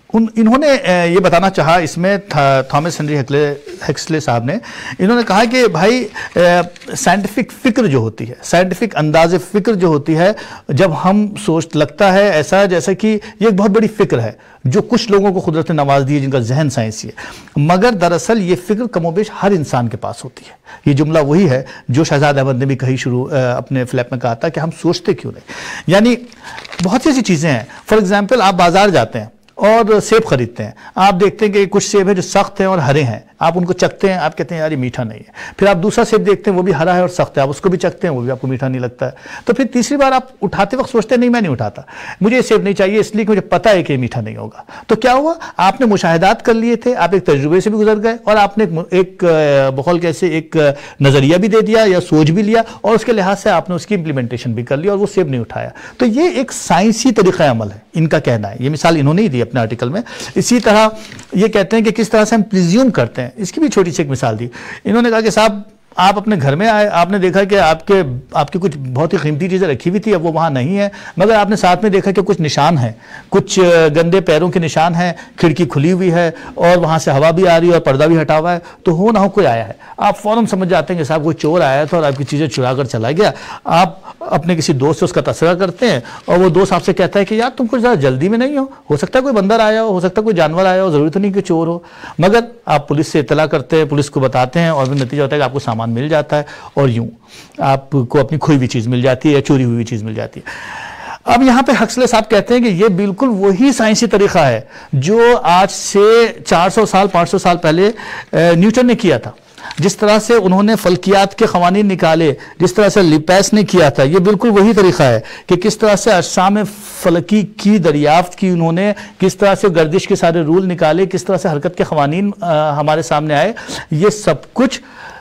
انہوں نے یہ بتانا چاہا اس میں تھامس ہنری ہیکسلے صاحب نے، انہوں نے کہا کہ بھائی سائنٹیفک فکر جو ہوتی ہے، سائنٹیفک انداز فکر جو ہوتی ہے، جب ہم لگتا ہے ایسا جیسا کہ یہ ایک بہت بڑی فکر ہے جو کچھ لوگوں کو قدرت نے نواز دی ہے جن کا ذہن سائنسی ہے، مگر دراصل یہ فکر کم و بیش ہر انسان کے پاس ہوتی ہے. یہ جملہ وہی ہے جو شہزاد احمد نے بھی کہی اپنے فلیپ میں کہا تھا کہ ہم سوچتے کیوں نہیں. یعنی بہت سی ایسی چیزیں ہیں. فار ایگزامپل آپ بازار جاتے ہیں اور سیب خریدتے ہیں، آپ دیکھتے ہیں کہ کچھ سیب ہیں جو سخت ہیں اور ہرے ہیں، آپ ان کو چکھتے ہیں، آپ کہتے ہیں یار یہ میٹھا نہیں ہے. پھر آپ دوسرا سیب دیکھتے ہیں وہ بھی ہرا ہے اور سخت ہے، آپ اس کو بھی چکھتے ہیں، وہ بھی آپ کو میٹھا نہیں لگتا ہے. تو پھر تیسری بار آپ اٹھاتے وقت سوچتے ہیں نہیں میں نہیں اٹھاتا، مجھے یہ سیب نہیں چاہیے اس لیے کہ مجھے پتا ہے کہ یہ میٹھا نہیں ہوگا. تو کیا ہوا؟ آپ نے مشاہدات کر لیے تھے، آپ ایک تجربے سے بھی گزر گئے اور آپ نے ایک بقول کیسے ایک نظریہ بھی دے دیا یا سوچ بھی لیا اور اس کے لحاظ سے آپ نے اس کی امپلیمنٹیشن بھی کر لی اور وہ سیب نہیں اٹھایا. تو یہ ایک سائنسی طریقہ عمل ہے ان کا کہنا ہے. یہ مثال انہوں نے ہی دی اپنے آرٹیکل میں. اسی طرح یہ کہتے ہیں کہ کس طرح سے ہم پریزیوم کرتے ہیں، اس کی بھی چھوٹی سی ایک مثال دی. انہوں نے کہا کہ صاحب آپ اپنے گھر میں آئے، آپ نے دیکھا کہ آپ کی کچھ بہت ہی قیمتی چیزیں رکھی ہوئی تھی، اب وہ وہاں نہیں ہے، مگر آپ نے ساتھ میں دیکھا کہ کچھ نشان ہیں، کچھ گندے پیروں کے نشان ہیں، کھڑکی کھلی ہوئی ہے اور وہاں سے ہوا بھی آ رہی ہے اور پردہ بھی ہٹا ہوا ہے. تو ہو نہ ہو کوئی آیا ہے، آپ فوراً سمجھ جاتے ہیں کہ صاحب کوئی چور آیا تھا اور آپ کی چیزیں چرا کر چلا گیا. آپ اپنے کسی دوست سے اس کا تذکرہ کرتے ہیں اور وہ دوست آپ سے کہتا ہے کہ یار تم کچھ زیادہ جلدی میں نہیں ہو سکتا ہے کوئی بندر آیا ہو سکتا ہے کوئی جانور آیا ہو، ضروری تو نہیں کہ چور ہو. مگر آپ پولیس سے اطلاع کرتے ہیں، پولیس کو بتاتے ہیں اور نتیجہ ہوتا ہے کہ آپ کو سامان مل جاتا ہے اور یوں آپ کو اپنی کھوئی ہوئی چیز مل جاتی ہے یا چوری ہوئی چیز مل جاتی ہے. اب یہاں پہ ہکسلے صاحب کہتے ہیں کہ یہ بالکل وہی سائنسی طریقہ ہے جو آج سے 400 سال 500 سال پہلے نیوٹن نے کیا تھا. جس طرح سے انہوں نے فلکیات کے قوانین نکالے، جس طرح سے لیپیس نے کیا تھا، یہ بالکل وہی طریقہ ہے کہ کس طرح سے اجسام فلکی کی دریافت کی انہوں نے، کس طرح سے گردش کے سارے رول نکالے، کس طرح سے حرکت کے قوانین ہمارے سامنے آئے. یہ سب کچھ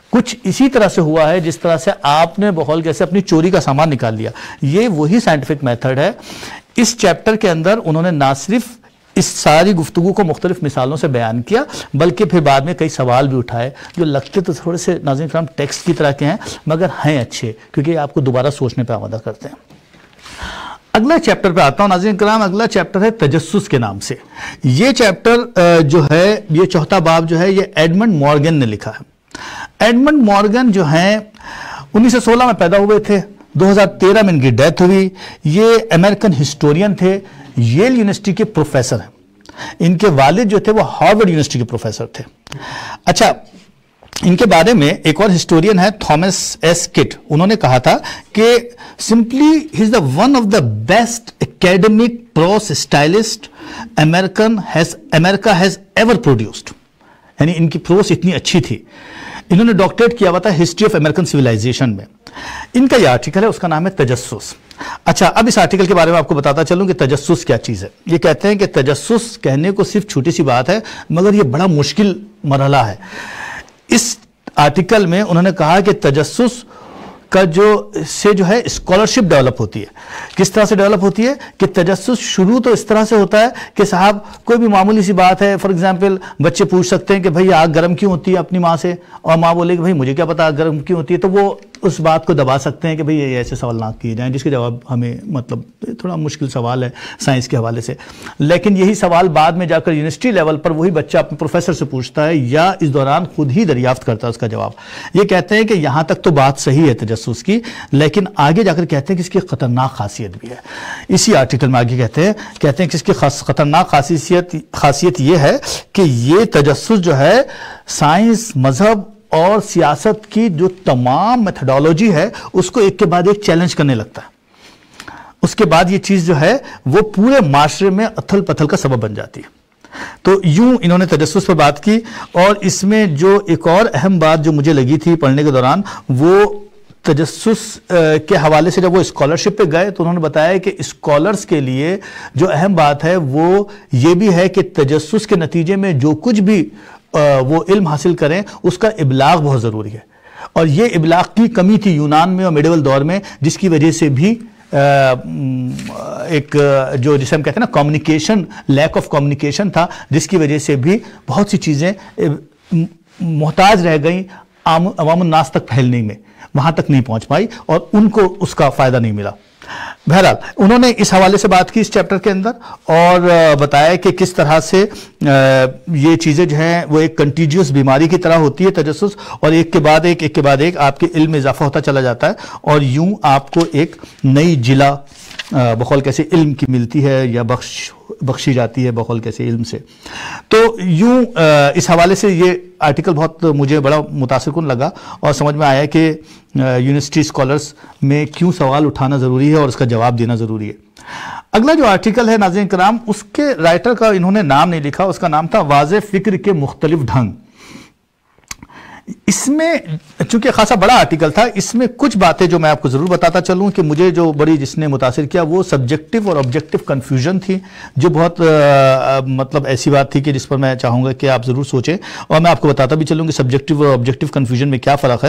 اسی طرح سے ہوا ہے جس طرح سے آپ نے بقول کیسے اپنی چوری کا سامان نکال لیا. یہ وہی سائنٹیفک میتھڈ ہے. اس چیپٹر کے اندر انہوں نے نہ صرف اس ساری گفتگو کو مختلف مثالوں سے بیان کیا بلکہ پھر بعد میں کئی سوال بھی اٹھائے جو لگتے تو تھوڑے سے ناظرین کرام ٹیکسٹ کی طرح کے ہیں مگر ہیں اچھے کیونکہ یہ آپ کو دوبارہ سوچنے پہ آمادہ کرتے ہیں. اگلا چیپٹر پہ آتا ہوں ناظرین کرام. اگلا چیپٹر ہے تجسس کے نام سے. یہ چیپٹر جو ہے یہ چوتھا باب جو ہے یہ ایڈمنڈ مورگن نے لکھا ہے. ایڈمنڈ مورگن جو ہیں 1916 میں پیدا ہوئے تھے، 2013 میں ان کی ڈیتھ ہوئی. یہ امریکن ہسٹورین تھے، ییل یونیورسٹی کے پروفیسر ہیں. ان کے والد جو تھے وہ ہارورڈ یونیورسٹی کے پروفیسر تھے. اچھا ان کے بارے میں ایک اور ہسٹورین ہے تھامس ایس کٹ. انہوں نے کہا تھا کہ simply he is the one of the best academic prose stylist America has ever produced. یعنی ان کی پروس اتنی اچھی تھی. انہوں نے ڈاکٹریٹ کیا ہوا تھا ہسٹری آف امریکن سویلائزیشن میں. ان کا یہ آرٹیکل ہے، اس کا نام ہے تجسس. اچھا اب اس آرٹیکل کے بارے میں آپ کو بتاتا چلوں کہ تجسس کیا چیز ہے. یہ کہتے ہیں کہ تجسس کہنے کو صرف چھوٹی سی بات ہے مگر یہ بڑا مشکل مرحلہ ہے. اس آرٹیکل میں انہوں نے کہا کہ تجسس کا جو ہے اسکالرشپ ڈیولپ ہوتی ہے. کس طرح سے ڈیولپ ہوتی ہے کہ تجسس شروع تو اس طرح سے ہوتا ہے کہ صاحب کوئی بھی معمولی سی بات ہے. فار ایگزامپل بچے پوچھ سکتے ہیں کہ بھئی آگ گرم کیوں ہوتی ہے اپنی ماں سے، اور ماں بولے کہ بھئی مجھے کیا پتا آگ گرم کیوں ہوتی ہے. تو وہ اس بات کو دبا سکتے ہیں کہ بھئی یہ ایسے سوال نہ کیے جائیں جس کے جواب ہمیں مطلب تھوڑا مشکل سوال ہے سائنس کے حوالے سے. لیکن یہی سوال بعد میں جا کر یونیورسٹی لیول پر وہی بچہ اپنے پروفیسر سے پوچھتا ہے یا اس دوران خود ہی دریافت کرتا ہے اس کا جواب. یہ کہتے ہیں کہ یہاں تک تو بات صحیح ہے تجسس کی، لیکن آگے جا کر کہتے ہیں کہ اس کی خطرناک خاصیت بھی ہے. اسی آرٹیکل میں آگے کہتے ہیں کہ اس کی خطرناک خاصیت یہ ہے کہ یہ تجسس جو ہے سائنس، مذہب اور سیاست کی جو تمام میتھڈالوجی ہے اس کو ایک کے بعد ایک چیلنج کرنے لگتا ہے. اس کے بعد یہ چیز جو ہے وہ پورے معاشرے میں اتھل پتھل کا سبب بن جاتی ہے. تو یوں انہوں نے تجسس پر بات کی. اور اس میں جو ایک اور اہم بات جو مجھے لگی تھی پڑھنے کے دوران وہ تجسس کے حوالے سے جب وہ اسکالرشپ پہ گئے تو انہوں نے بتایا کہ اسکالرز کے لیے جو اہم بات ہے وہ یہ بھی ہے کہ تجسس کے نتیجے میں جو کچھ بھی وہ علم حاصل کریں اس کا ابلاغ بہت ضروری ہے. اور یہ ابلاغ کی کمی تھی یونان میں اور میڈیول دور میں جس کی وجہ سے بھی ایک جو جسے ہم کہتے ہیں نا کمیونیکیشن، لیک آف کمیونیکیشن تھا جس کی وجہ سے بھی بہت سی چیزیں محتاج رہ گئیں عوام الناس تک پھیلنے میں، وہاں تک نہیں پہنچ پائی اور ان کو اس کا فائدہ نہیں ملا. بہرحال انہوں نے اس حوالے سے بات کی اس چیپٹر کے اندر اور بتایا کہ کس طرح سے یہ چیزیں جو ہیں وہ ایک کنٹیجیوس بیماری کی طرح ہوتی ہے تجسس، اور ایک کے بعد ایک آپ کے علم میں اضافہ ہوتا چلا جاتا ہے اور یوں آپ کو ایک نئی جلا بقول کیسے علم کی ملتی ہے یا بخشی جاتی ہے بقول کیسے علم سے. تو یوں اس حوالے سے یہ آرٹیکل بہت مجھے بڑا متاثر کن لگا اور سمجھ میں آیا کہ یونیورسٹی اسکالرس میں کیوں سوال اٹھانا ضروری ہے اور اس کا جواب دینا ضروری ہے. اگلا جو آرٹیکل ہے ناظرین کرام، اس کے رائٹر کا انہوں نے نام نہیں لکھا، اس کا نام تھا واضح فکر کے مختلف ڈھنگ. اس میں چونکہ خاصا بڑا آرٹیکل تھا، اس میں کچھ باتیں جو میں آپ کو ضرور بتاتا چلوں کہ مجھے جو بڑی جس نے متاثر کیا وہ سبجیکٹو اور آبجیکٹو کنفیوژن تھی، جو بہت مطلب ایسی بات تھی کہ جس پر میں چاہوں گا کہ آپ ضرور سوچیں اور میں آپ کو بتاتا بھی چلوں کہ سبجیکٹو اور آبجیکٹو کنفیوژن میں کیا فرق ہے.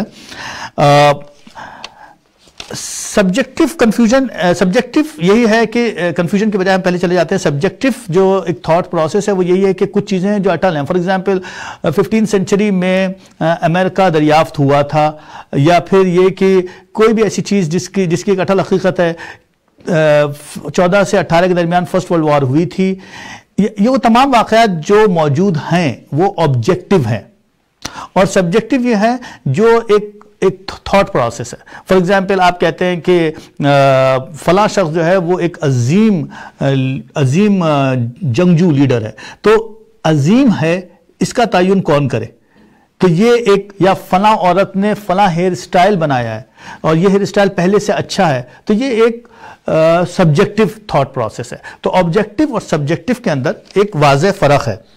سبجیکٹو کنفیوژن، سبجیکٹو یہی ہے کہ کنفیوژن کے بجائے ہم پہلے چلے جاتے ہیں. سبجیکٹو جو ایک تھاٹ پروسیس ہے وہ یہی ہے کہ کچھ چیزیں جو اٹل ہیں، فار ایگزامپل 15 سینچری میں امریکہ دریافت ہوا تھا، یا پھر یہ کہ کوئی بھی ایسی چیز جس کی ایک اٹل حقیقت ہے 14 سے 18 کے درمیان فرسٹ ورلڈ وار ہوئی تھی. یہ وہ تمام واقعات جو موجود ہیں وہ آبجیکٹو ہیں، اور سبجیکٹو یہ ہے جو ایک تھاٹ پروسیس ہے. فار ایگزامپل آپ کہتے ہیں کہ فلاں شخص جو ہے وہ ایک عظیم جنگجو لیڈر ہے، تو عظیم ہے اس کا تعین کون کرے کہ یہ ایک یا فلاں عورت نے فلاں ہیئر سٹائل بنایا ہے اور یہ ہیئر سٹائل پہلے سے اچھا ہے، تو یہ ایک سبجیکٹو تھاٹ پروسیس ہے. تو آبجیکٹو اور سبجیکٹو کے اندر ایک واضح فرق ہے.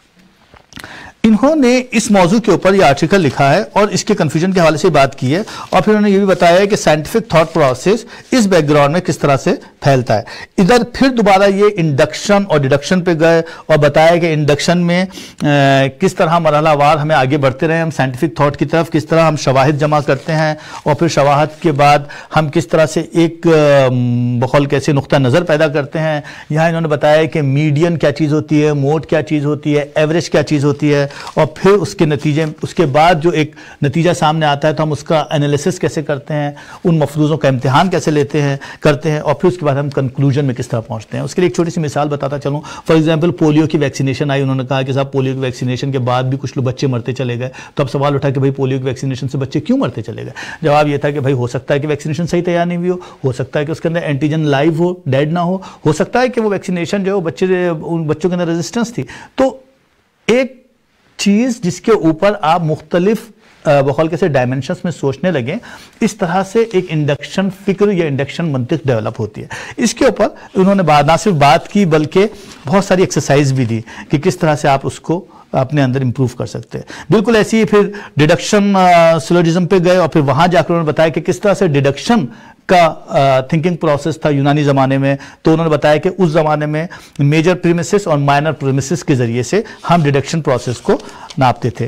انہوں نے اس موضوع کے اوپر یہ آرٹیکل لکھا ہے اور اس کے کنفیوژن کے حوالے سے بات کی ہے، اور پھر انہوں نے یہ بھی بتایا ہے کہ سائنٹیفک تھاٹ پروسیس اس بیک گراؤنڈ میں کس طرح سے پھیلتا ہے. ادھر پھر دوبارہ یہ انڈکشن اور ڈیڈکشن پہ گئے اور بتایا کہ انڈکشن میں کس طرح مرحلہ وار ہمیں آگے بڑھتے رہے ہم سائنٹیفک تھاٹ کی طرف، کس طرح ہم شواہد جمع کرتے ہیں اور پھر شواہد کے بعد ہم کس طرح سے ایک بقول کیسے نقطہ نظر پیدا کرتے ہیں. یہاں انہوں نے بتایا کہ میڈین کیا چیز ہوتی ہے، موڈ کیا چیز ہوتی ہے، ایوریج کیا چیز ہوتی ہے، اور پھر اس کے نتیجے اس کے بعد جو ایک نتیجہ سامنے آتا ہے تو ہم اس کا انالیسس کیسے کرتے ہیں، ان مفروضوں کا امتحان کیسے کرتے ہیں، اور پھر اس کے بعد ہم کنکلوژن میں کس طرح پہنچتے ہیں. اس کے لیے ایک چھوٹی سی مثال بتاتا چلوں. فار ایگزامپل پولیو کی ویکسینیشن آئی، انہوں نے کہا کہ صاحب پولیو کی ویکسینیشن کے بعد بھی کچھ لوگ بچے مرتے چلے گئے. تو اب سوال اٹھا کہ بھائی پولیو کی ویکسینیشن سے بچے کیوں مرتے چلے گئے؟ جواب یہ تھا کہ بھائی ہو سکتا ہے کہ ویکسینیشن صحیح تیار نہیں ہوئی ہو سکتا ہے کہ اس کے اندر اینٹیجن لائیو ہو، ڈیڈ نہ ہو سکتا ہے کہ وہ ویکسینیشن جو ہے ان بچوں کے اندر ریزسٹنس تھی. تو ایک چیز جس کے اوپر آپ مختلف بقول کیسے ڈائمنشنز میں سوچنے لگیں، اس طرح سے ایک انڈکشن فکر یا انڈکشن منطق ڈیولپ ہوتی ہے. اس کے اوپر انہوں نے نہ صرف بات کی بلکہ بہت ساری ایکسرسائز بھی دی کہ کس طرح سے آپ اس کو اپنے اندر امپروو کر سکتے ہیں. بالکل ایسی ہی پھر ڈیڈکشن سلوجزم پہ گئے اور پھر وہاں جا کر انہوں نے بتایا کہ کس طرح سے ڈیڈکشن کا تھنکنگ پروسیس تھا یونانی زمانے میں. تو انہوں نے بتایا کہ اس زمانے میں میجر پریمیسز اور مائنر پریمیسز کے ذریعے سے ہم ڈیڈکشن پروسیس کو ناپتے تھے.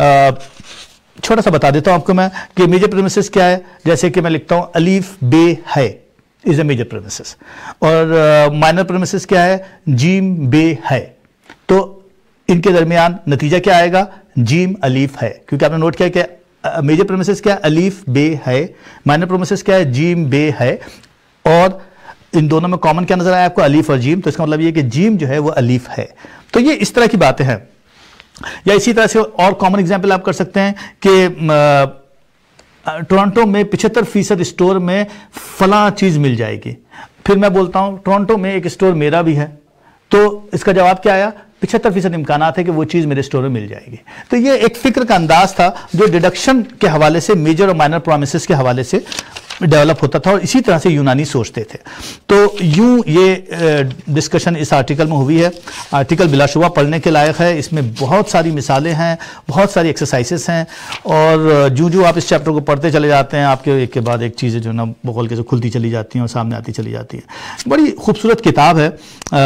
چھوٹا سا بتا دیتا ہوں آپ کو میں کہ میجر پریمیسز کیا ہے. جیسے کہ میں لکھتا ہوں الف بے ہے از اے میجر پریمیسز، اور مائنر پریمیسز کیا ہے، جیم بے ہے. تو ان کے درمیان نتیجہ کیا آئے گا، جیم الف ہے، کیونکہ آپ نے نوٹ کیا کہ میجر پریمیسز کیا ہے، الف بے ہے، مائنر پریمیسز کیا ہے، جیم بے ہے، اور ان دونوں میں کامن کیا نظر آیا آپ کو، الف اور جیم. تو اس کا مطلب یہ کہ جیم جو ہے وہ الف ہے. تو یہ اس طرح کی باتیں ہیں. یا اسی طرح سے اور کامن ایگزامپل آپ کر سکتے ہیں کہ ٹورانٹو میں 75% اسٹور میں فلاں چیز مل جائے گی. پھر میں بولتا ہوں ٹورانٹو میں ایک اسٹور میرا بھی ہے، تو اس کا جواب کیا آیا، 75% امکانات ہے کہ وہ چیز میرے اسٹور میں مل جائے گی. تو یہ ایک فکر کا انداز تھا جو ڈیڈکشن کے حوالے سے میجر اور مائنر پرومیسز کے حوالے سے ڈیولپ ہوتا تھا، اور اسی طرح سے یونانی سوچتے تھے. تو یوں یہ ڈسکشن اس آرٹیکل میں ہوئی ہے. آرٹیکل بلا شبہ پڑھنے کے لائق ہے. اس میں بہت ساری مثالیں ہیں، بہت ساری ایکسرسائزز ہیں، اور جو آپ اس چیپٹر کو پڑھتے چلے جاتے ہیں آپ کے ایک کے بعد ایک چیزیں جو نا بقول کے سے کھلتی چلی جاتی ہیں اور سامنے آتی چلی جاتی ہیں. بڑی خوبصورت کتاب ہے،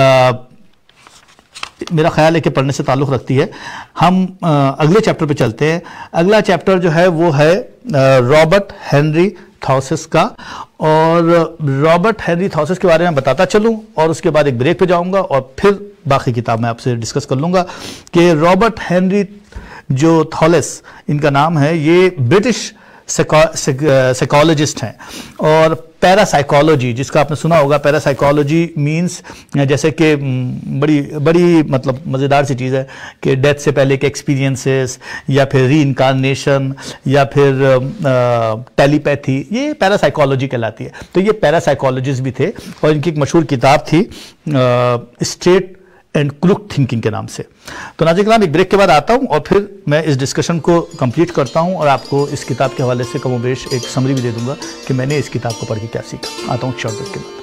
میرا خیال ہے کہ پڑھنے سے تعلق رکھتی ہے. ہم اگلے چیپٹر پہ چلتے ہیں. اگلا چیپٹر جو ہے وہ ہے رابرٹ ہنری تھاسس کا، اور رابرٹ ہنری تھاسس کے بارے میں بتاتا چلوں اور اس کے بعد ایک بریک پہ جاؤں گا اور پھر باقی کتاب میں آپ سے ڈسکس کر لوں گا. کہ رابرٹ ہنری جو تھالس ان کا نام ہے، یہ برٹش سائیکالوجسٹ ہیں. اور پیرا سائیکالوجی جس کا آپ نے سنا ہوگا, پیرا سائیکالوجی مینس جیسے کہ بڑی مطلب مزیدار سی چیز ہے کہ ڈیتھ سے پہلے کے ایکسپیرینسز یا پھر ری انکارنیشن یا پھر ٹیلیپیتھی, یہ پیرا سائیکالوجی کہلاتی ہے. تو یہ پیرا سائیکالوجسٹ بھی تھے اور ان کی ایک مشہور کتاب تھی اسٹریٹ اینڈ کروک تھنکنگ کے نام سے. تو ناظرین کرام, ایک بریک کے بعد آتا ہوں اور پھر میں اس ڈسکشن کو کمپلیٹ کرتا ہوں اور آپ کو اس کتاب کے حوالے سے کم و بیش ایک سمری بھی دے دوں گا کہ میں نے اس کتاب کو پڑھ کے کیا سیکھا. آتا ہوں شارٹ بریک کے بعد.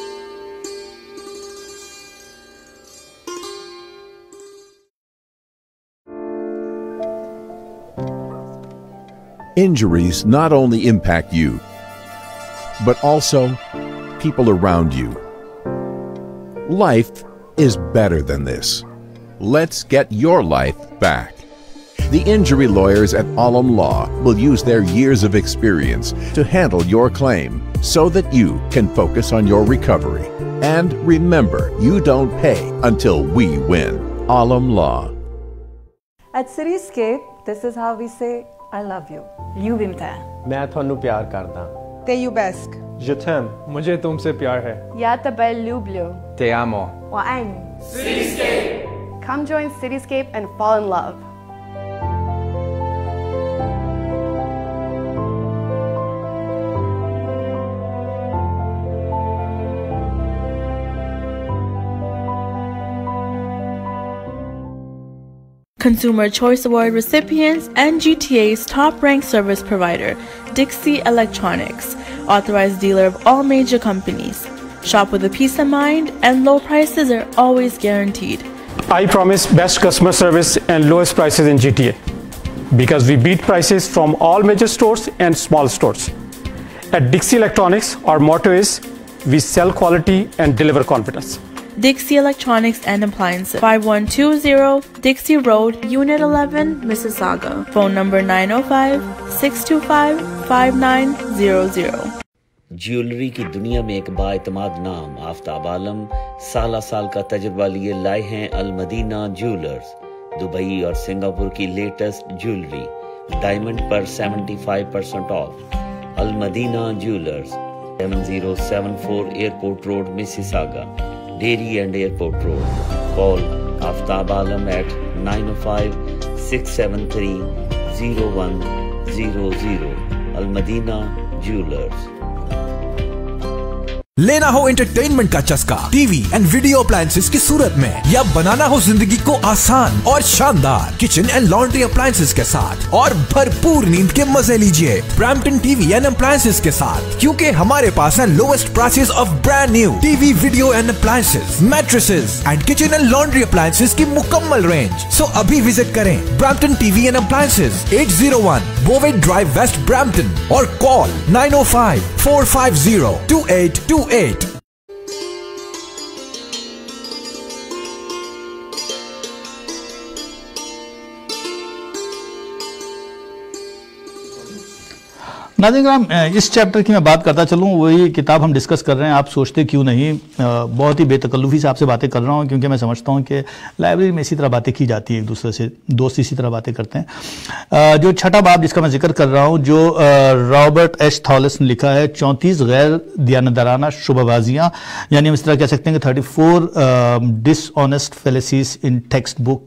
Injuries not only impact you, but also people around you. Life is better than this. Let's get your life back. The injury lawyers at Alam Law will use their years of experience to handle your claim so that you can focus on your recovery. And remember, you don't pay until we win. Alam Law. At Cityscape, this is how we say I love you. Ljubim te. میں تھانوں پیار کردا. Te ljubesc. Je t'aime. مجھے تم سے پیار ہے. Ja tebe lublю. Te amo. وأعني. Cityscape. Come join Cityscape and fall in love. Consumer Choice Award recipients and GTA's top-ranked service provider, Dixie Electronics, authorized dealer of all major companies. Shop with a peace of mind, and low prices are always guaranteed. I promise best customer service and lowest prices in GTA because we beat prices from all major stores and small stores. At Dixie Electronics, our motto is we sell quality and deliver confidence. Dixie Electronics and Appliances, 5120 Dixie Road, Unit 11, Mississauga. Phone number 905-625-5900. Jewellery کی دنیا میں ایک بااعتماد نام آفتاب عالم سالہ سال کا تجربہ لیے لائے ہیں المدینہ جیولرز. دبئی اور سنگاپور کی لیٹسٹ جیولری ڈائمنڈ پر 75% آف. المدینہ jewellers 7074 airport road Mississauga, Derry and airport road. Call Aftab Alam at 905-673-0100. المدینہ جیولرز. لینا ہو انٹرٹینمنٹ کا چسکا TV and video appliances کی صورت میں, یا بنانا ہو زندگی کو آسان اور شاندار کچن اینڈ لانڈری اپلائنسز کے ساتھ, اور بھرپور نیند کے مزے لیجئے Brampton TV and appliances کے ساتھ, کیونکہ ہمارے پاس ہیں lowest prices of brand new TV video and appliances, mattresses and kitchen and laundry appliances کی مکمل رینج. سو ابھی وزٹ کریں Brampton TV and appliances 801 Bovaird drive west Brampton, اور کال 905-450-2828. ناظرین کرام, اس چیپٹر کی میں بات کرتا چلوں, وہی کتاب ہم ڈسکس کر رہے ہیں آپ سوچتے کیوں نہیں. بہت ہی بے تکلفی سے آپ سے باتیں کر رہا ہوں کیونکہ میں سمجھتا ہوں کہ لائبریری میں اسی طرح باتیں کی جاتی ہیں, ایک دوسرے سے دوست اسی طرح باتیں کرتے ہیں. جو چھٹا باب جس کا میں ذکر کر رہا ہوں, جو رابرٹ ایچ تھالس نے لکھا ہے, 34 غیر دیانتدارانہ شبہ بازیاں, یعنی ہم اس طرح کہہ سکتے ہیں کہ 34 dishonest fallacies in textbook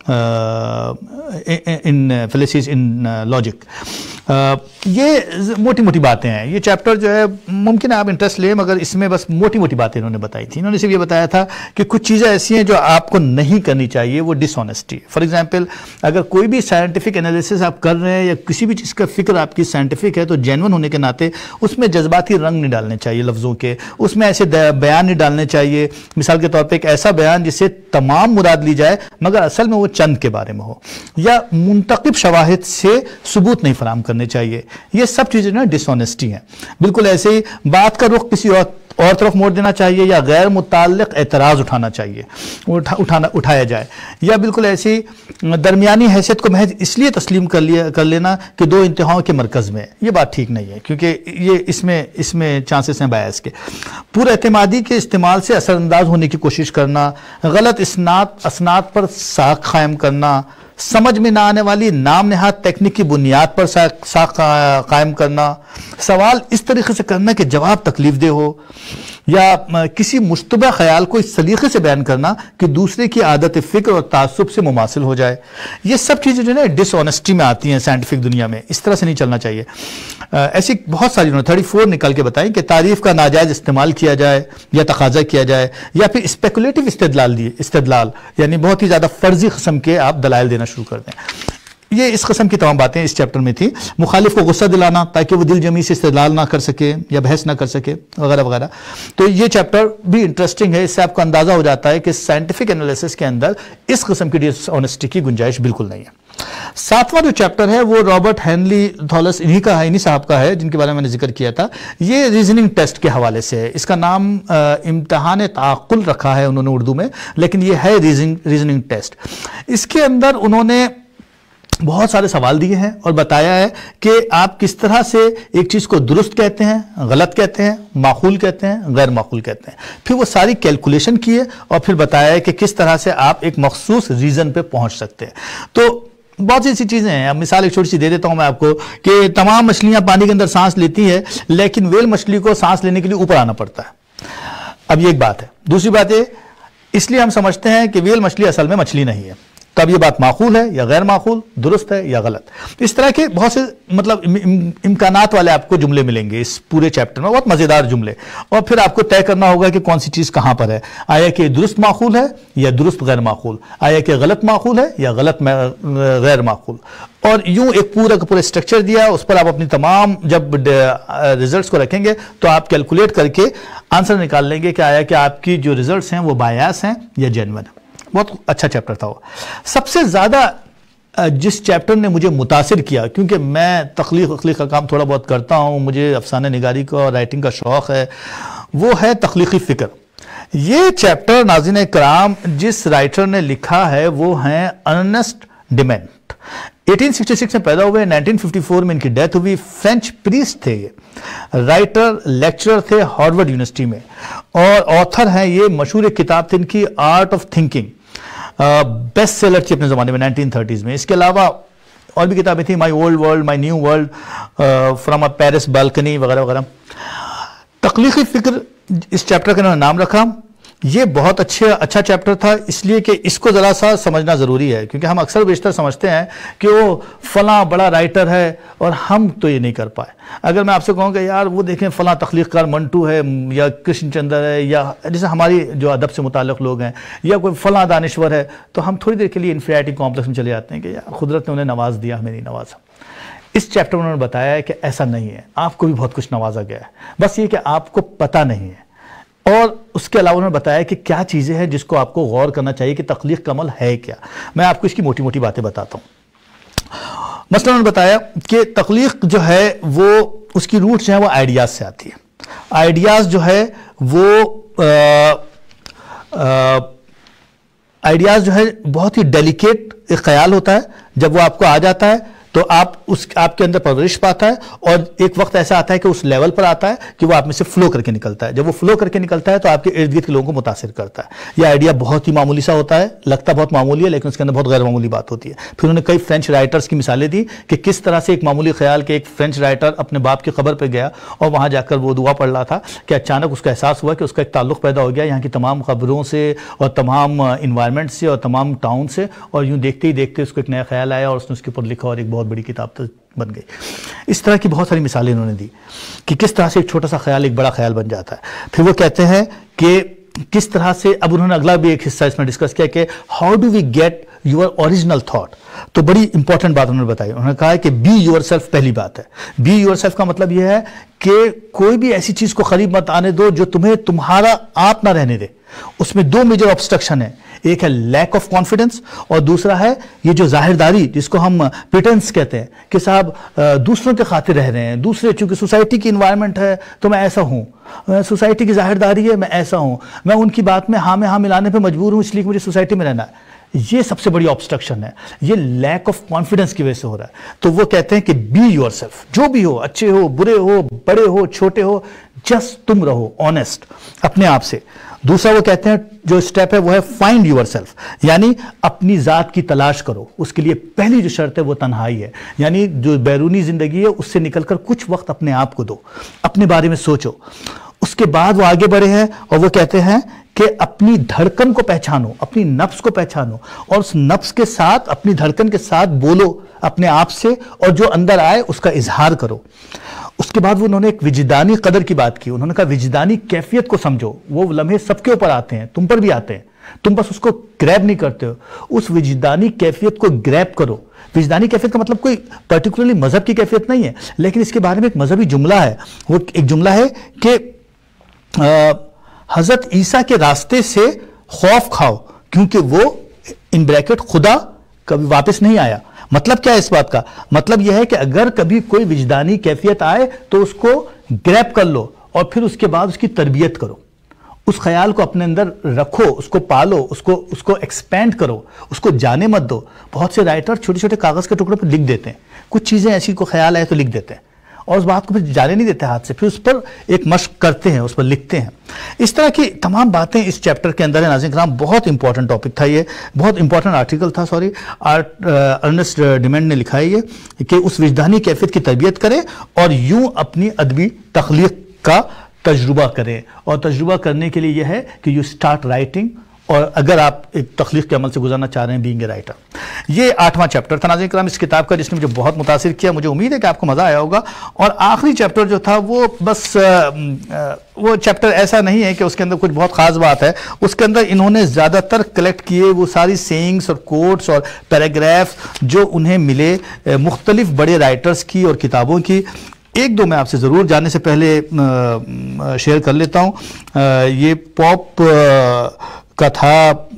fallacies in logic. یہ موٹی موٹی باتیں ہیں. یہ چیپٹر جو ہے ممکن ہے آپ انٹرسٹ لیں, مگر اس میں بس موٹی موٹی باتیں انہوں نے بتائی تھی. انہوں نے صرف یہ بتایا تھا کہ کچھ چیزیں ایسی ہیں جو آپ کو نہیں کرنی چاہیے, وہ ڈس آنیسٹی. فار ایگزامپل, اگر کوئی بھی سائنٹیفک انالیسس آپ کر رہے ہیں یا کسی بھی چیز کا فکر آپ کی سائنٹیفک ہے, تو جینون ہونے کے ناطے اس میں جذباتی رنگ نہیں ڈالنے چاہیے لفظوں کے, اس میں ایسے بیان نہیں ڈالنے چاہیے. مثال کے طور پہ ایک ایسا بیان جس سے تمام مراد لی جائے مگر اصل میں وہ چند کے بارے میں ہو, یا منتخب شواہد سے ثبوت نہیں فراہم کرنے چاہیے. یہ سب چیزیں جو ہے ڈس آنیسٹی ہیں. بالکل ایسے ہی بات کا رخ کسی اور طرف موڑ دینا چاہیے, یا غیر متعلق اعتراض اٹھانا چاہیے, اٹھایا جائے, یا بالکل ایسی درمیانی حیثیت کو محض اس لیے تسلیم کر لینا کہ دو انتہاؤں کے مرکز میں. یہ بات ٹھیک نہیں ہے, کیونکہ یہ اس میں چانسز ہیں بائس کے. پورا اعتمادی کے استعمال سے اثر انداز ہونے کی کوشش کرنا, غلط اسناد پر ساکھ قائم کرنا, سمجھ میں نہ آنے والی نام نہاد تکنیک کی بنیاد پر ساخت قائم کرنا، سوال اس طریقے سے کرنا کہ جواب تکلیف دہ ہو، یا کسی مشتبہ خیال کو اس سلیقے سے بیان کرنا کہ دوسرے کی عادت فکر اور تعصب سے مماثل ہو جائے. یہ سب چیزیں جو ہے ڈس آنیسٹی میں آتی ہیں سائنٹیفک دنیا میں. اس طرح سے نہیں چلنا چاہیے. ایسی بہت ساری انہوں نے 34 نکال کے بتائیں کہ تعریف کا ناجائز استعمال کیا جائے یا تقاضا کیا جائے، یا پھر اسپیکولیٹو استدلال یعنی بہت ہی زیادہ فرضی قسم کے آپ دلائل دینا شروع کر دیں. یہ اس قسم کی تمام باتیں اس چیپٹر میں تھی. مخالف کو غصہ دلانا تاکہ وہ دل جمی سے استدلال نہ کر سکے یا بحث نہ کر سکے وغیرہ وغیرہ. تو یہ چیپٹر بھی انٹرسٹنگ ہے. اس سے آپ کو اندازہ ہو جاتا ہے کہ سائنٹیفک انالیسس کے اندر اس قسم کی ڈس آنیسٹی کی گنجائش بالکل نہیں ہے. 7واں جو چیپٹر ہے وہ رابرٹ ہینلی تھالس انہی صاحب کا ہے جن کے بارے میں نے ذکر کیا تھا. یہ ریزننگ ٹیسٹ کے حوالے سے ہے. اس کا نام امتحان تعقل رکھا ہے انہوں نے اردو میں، لیکن یہ ہے ریزننگ ٹیسٹ. اس کے اندر انہوں نے بہت سارے سوال دیے ہیں اور بتایا ہے کہ آپ کس طرح سے ایک چیز کو درست کہتے ہیں، غلط کہتے ہیں، معقول کہتے ہیں، غیر معقول کہتے ہیں. پھر وہ ساری کیلکولیشن کیے اور پھر بتایا ہے کہ کس طرح سے آپ ایک مخصوص ریزن پہ پہنچ سکتے ہیں. تو بہت سی ایسی چیزیں ہیں. اب مثال ایک چھوٹی سی دے دیتا ہوں میں آپ کو کہ تمام مچھلیاں پانی کے اندر سانس لیتی ہیں، لیکن ویل مچھلی کو سانس لینے کے لیے اوپر آنا پڑتا ہے. اب یہ ایک بات ہے. دوسری بات یہ اس لیے ہم سمجھتے ہیں کہ ویل مچھلی اصل میں مچھلی نہیں ہے. تو اب یہ بات معقول ہے یا غیر معقول، درست ہے یا غلط. اس طرح کے بہت سے مطلب امکانات والے آپ کو جملے ملیں گے اس پورے چیپٹر میں، بہت مزیدار جملے. اور پھر آپ کو طے کرنا ہوگا کہ کون سی چیز کہاں پر ہے. آیا کہ درست معقول ہے یا درست غیر معقول، آیا کہ غلط معقول ہے یا غلط غیر معقول. اور یوں ایک پورا کا پورا اسٹرکچر دیا. اس پر آپ اپنی تمام جب ریزلٹس کو رکھیں گے تو آپ کیلکولیٹ کر کے آنسر نکال لیں گے کہ آیا کہ آپ کی جو ریزلٹس ہیں وہ بایاس ہیں یا جینوئن ہیں. بہت اچھا چیپٹر تھا وہ. سب سے زیادہ جس چیپٹر نے مجھے متاثر کیا، کیونکہ میں تخلیق کا کام تھوڑا بہت کرتا ہوں، مجھے افسانہ نگاری کا اور رائٹنگ کا شوق ہے، وہ ہے تخلیقی فکر. یہ چیپٹر ناظرین کرام جس رائٹر نے لکھا ہے وہ ہیں ارنسٹ ڈیمنٹ. 1866 میں پیدا ہوئے، 1954 میں ان کی ڈیتھ ہوئی. فرینچ پریسٹ تھے یہ، رائٹر، لیکچرر تھے ہارورڈ یونیورسٹی میں، اور آتھر ہیں. یہ مشہور ایک کتاب تھی ان کی art of thinking, best seller تھی اپنے زمانے میں 1930s میں. اس کے علاوہ اور بھی کتابیں تھیں، my old world, my new world, from a Paris balcony وغیرہ وغیرہ. تخلیقی فکر اس چیپٹر کا انہوں نے نام رکھا. یہ بہت اچھا چیپٹر تھا اس لیے کہ اس کو ذرا سا سمجھنا ضروری ہے، کیونکہ ہم اکثر بیشتر سمجھتے ہیں کہ وہ فلاں بڑا رائٹر ہے اور ہم تو یہ نہیں کر پائے. اگر میں آپ سے کہوں کہ یار وہ دیکھیں فلاں تخلیق کار منٹو ہے یا کرشن چندر ہے، یا جیسے ہماری جو ادب سے متعلق لوگ ہیں، یا کوئی فلاں دانشور ہے، تو ہم تھوڑی دیر کے لیے انفیریٹی کمپلیکس میں چلے جاتے ہیں کہ یار قدرت نے انہیں نواز دیا، ہمیں نہیں نوازا. اس چیپٹر میں انہوں نے بتایا ہے کہ ایسا نہیں ہے، آپ کو بھی بہت کچھ نوازا گیا ہے، بس یہ کہ آپ کو پتہ نہیں ہے. اور اس کے علاوہ انہوں نے بتایا کہ کیا چیزیں ہیں جس کو آپ کو غور کرنا چاہیے کہ تخلیق کا عمل ہے کیا. میں آپ کو اس کی موٹی موٹی باتیں بتاتا ہوں. مثلا انہوں نے بتایا کہ تخلیق جو ہے وہ اس کی روٹ جو ہے وہ آئیڈیاز سے آتی ہے. آئیڈیاز جو ہے وہ آئیڈیاز جو ہے بہت ہی ڈیلیکیٹ ایک خیال ہوتا ہے. جب وہ آپ کو آ جاتا ہے تو آپ کے اندر پرورش پاتا ہے، اور ایک وقت ایسا آتا ہے کہ اس لیول پر آتا ہے کہ وہ آپ میں سے فلو کر کے نکلتا ہے. جب وہ فلو کر کے نکلتا ہے تو آپ کے ارد گرد کے لوگوں کو متاثر کرتا ہے. یہ آئیڈیا بہت ہی معمولی سا ہوتا ہے، لگتا بہت معمولی ہے، لیکن اس کے اندر بہت غیر معمولی بات ہوتی ہے. پھر انہوں نے کئی فرینچ رائٹرز کی مثالیں دی کہ کس طرح سے ایک معمولی خیال کہ ایک فرینچ رائٹر اپنے باپ کی قبر پہ گیا اور وہاں جا کر وہ دعا پڑھ رہا تھا کہ اچانک اس کا احساس ہوا کہ اس کا ایک تعلق پیدا ہو گیا یہاں کی تمام قبروں سے اور تمام انوائرمنٹ سے اور تمام ٹاؤن سے، اور یوں دیکھتے ہی دیکھتے اس کو ایک نیا خیال آیا اور اس نے اس کے اوپر لکھا اور ایک بہت بڑی کتاب بن گئی. اس طرح کی بہت ساری مثالیں انہوں نے دی کہ کس طرح سے ایک چھوٹا سا خیال ایک بڑا خیال بن جاتا ہے. پھر وہ کہتے ہیں کہ کس طرح سے، اب انہوں نے اگلا بھی ایک حصہ اس میں ڈسکس کیا کہ how do we get your original thought. تو بڑی امپورٹنٹ بات انہوں نے بتائی. انہوں نے کہا ہے کہ بی یور سیلف پہلی بات ہے. بی یور سیلف کا مطلب یہ ہے کہ کوئی بھی ایسی چیز کو قریب مت آنے دو جو تمہیں تمہارا آپ نہ رہنے دے. اس میں دو میجر آبسٹرکشن ہیں، ایک ہے لیک آف کانفیڈنس اور دوسرا ہے یہ جو ظاہرداری جس کو ہم پریٹنس کہتے ہیں کہ صاحب دوسروں کے خاطر رہ رہے ہیں. دوسرے چونکہ سوسائٹی کی انوائرمنٹ ہے تو میں ایسا ہوں، سوسائٹی کی ظاہرداری ہے میں ایسا ہوں، میں ان کی بات میں ہاں ملانے پہ مجبور ہوں اس لیے کہ مجھے سوسائٹی میں رہنا ہے. یہ سب سے بڑی آبسٹرکشن ہے. یہ لیک آف کانفیڈنس کی وجہ سے ہو رہا ہے. تو وہ کہتے ہیں کہ بی یور سیلف, جو بھی ہو, اچھے ہو, برے ہو, بڑے ہو, چھوٹے ہو, جسٹ تم رہو آنیسٹ اپنے آپ سے. دوسرا وہ کہتے ہیں جو اسٹیپ ہے وہ ہے فائنڈ یور سیلف, یعنی اپنی ذات کی تلاش کرو. اس کے لیے پہلی جو شرط ہے وہ تنہائی ہے, یعنی جو بیرونی زندگی ہے اس سے نکل کر کچھ وقت اپنے آپ کو دو, اپنے بارے میں سوچو. اس کے بعد وہ آگے بڑھے ہیں اور وہ کہتے ہیں کہ اپنی دھڑکن کو پہچانو, اپنی نفس کو پہچانو, اور اس نفس کے ساتھ, اپنی دھڑکن کے ساتھ بولو اپنے آپ سے, اور جو اندر آئے اس کا اظہار کرو. اس کے بعد وہ انہوں نے ایک وجدانی قدر کی بات کی. انہوں نے کہا وجدانی کیفیت کو سمجھو. وہ لمحے سب کے اوپر آتے ہیں, تم پر بھی آتے ہیں, تم بس اس کو گریب نہیں کرتے ہو. اس وجدانی کیفیت کو گریب کرو. وجدانی کیفیت کا مطلب کوئی پرٹیکولرلی مذہب کی کیفیت نہیں ہے, لیکن اس کے بارے میں ایک مذہبی جملہ ہے. وہ ایک جملہ ہے کہ حضرت عیسیٰ کے راستے سے خوف کھاؤ کیونکہ وہ ان بریکٹ خدا کبھی واپس نہیں آیا. مطلب کیا ہے اس بات کا؟ مطلب یہ ہے کہ اگر کبھی کوئی وجدانی کیفیت آئے تو اس کو گریب کر لو اور پھر اس کے بعد اس کی تربیت کرو. اس خیال کو اپنے اندر رکھو, اس کو پالو, اس کو ایکسپینڈ کرو, اس کو جانے مت دو. بہت سے رائٹر چھوٹے چھوٹے کاغذ کے ٹکڑے پر لکھ دیتے ہیں, کچھ چیزیں ایسی کو خیال آئے تو لکھ دیتے ہیں اور اس بات کو پھر جانے نہیں دیتے ہاتھ سے, پھر اس پر ایک مشق کرتے ہیں, اس پر لکھتے ہیں. اس طرح کی تمام باتیں اس چیپٹر کے اندر ہیں. ناظرین کرام, بہت امپورٹنٹ ٹاپک تھا یہ, بہت امپورٹنٹ آرٹیکل تھا. ارنسٹ ڈیمینڈ نے لکھا ہے یہ کہ اس وجدانی کیفیت کی تربیت کریں اور یوں اپنی ادبی تخلیق کا تجربہ کریں. اور تجربہ کرنے کے لیے یہ ہے کہ یو اسٹارٹ رائٹنگ, اور اگر آپ ایک تخلیق کے عمل سے گزارنا چاہ رہے ہیں بینگ اے رائٹر. یہ 8واں چیپٹر تھا ناظرین کرام اس کتاب کا, جس نے مجھے بہت متاثر کیا. مجھے امید ہے کہ آپ کو مزہ آیا ہوگا. اور آخری چیپٹر جو تھا وہ بس وہ چیپٹر ایسا نہیں ہے کہ اس کے اندر کچھ بہت خاص بات ہے. اس کے اندر انہوں نے زیادہ تر کلیکٹ کیے وہ ساری سینگس اور کوٹس اور پیراگراف جو انہیں ملے مختلف بڑے رائٹرز کی اور کتابوں کی. ایک دو میں آپ سے ضرور جانے سے پہلے شیئر کر لیتا ہوں. یہ پاپ کا تھا,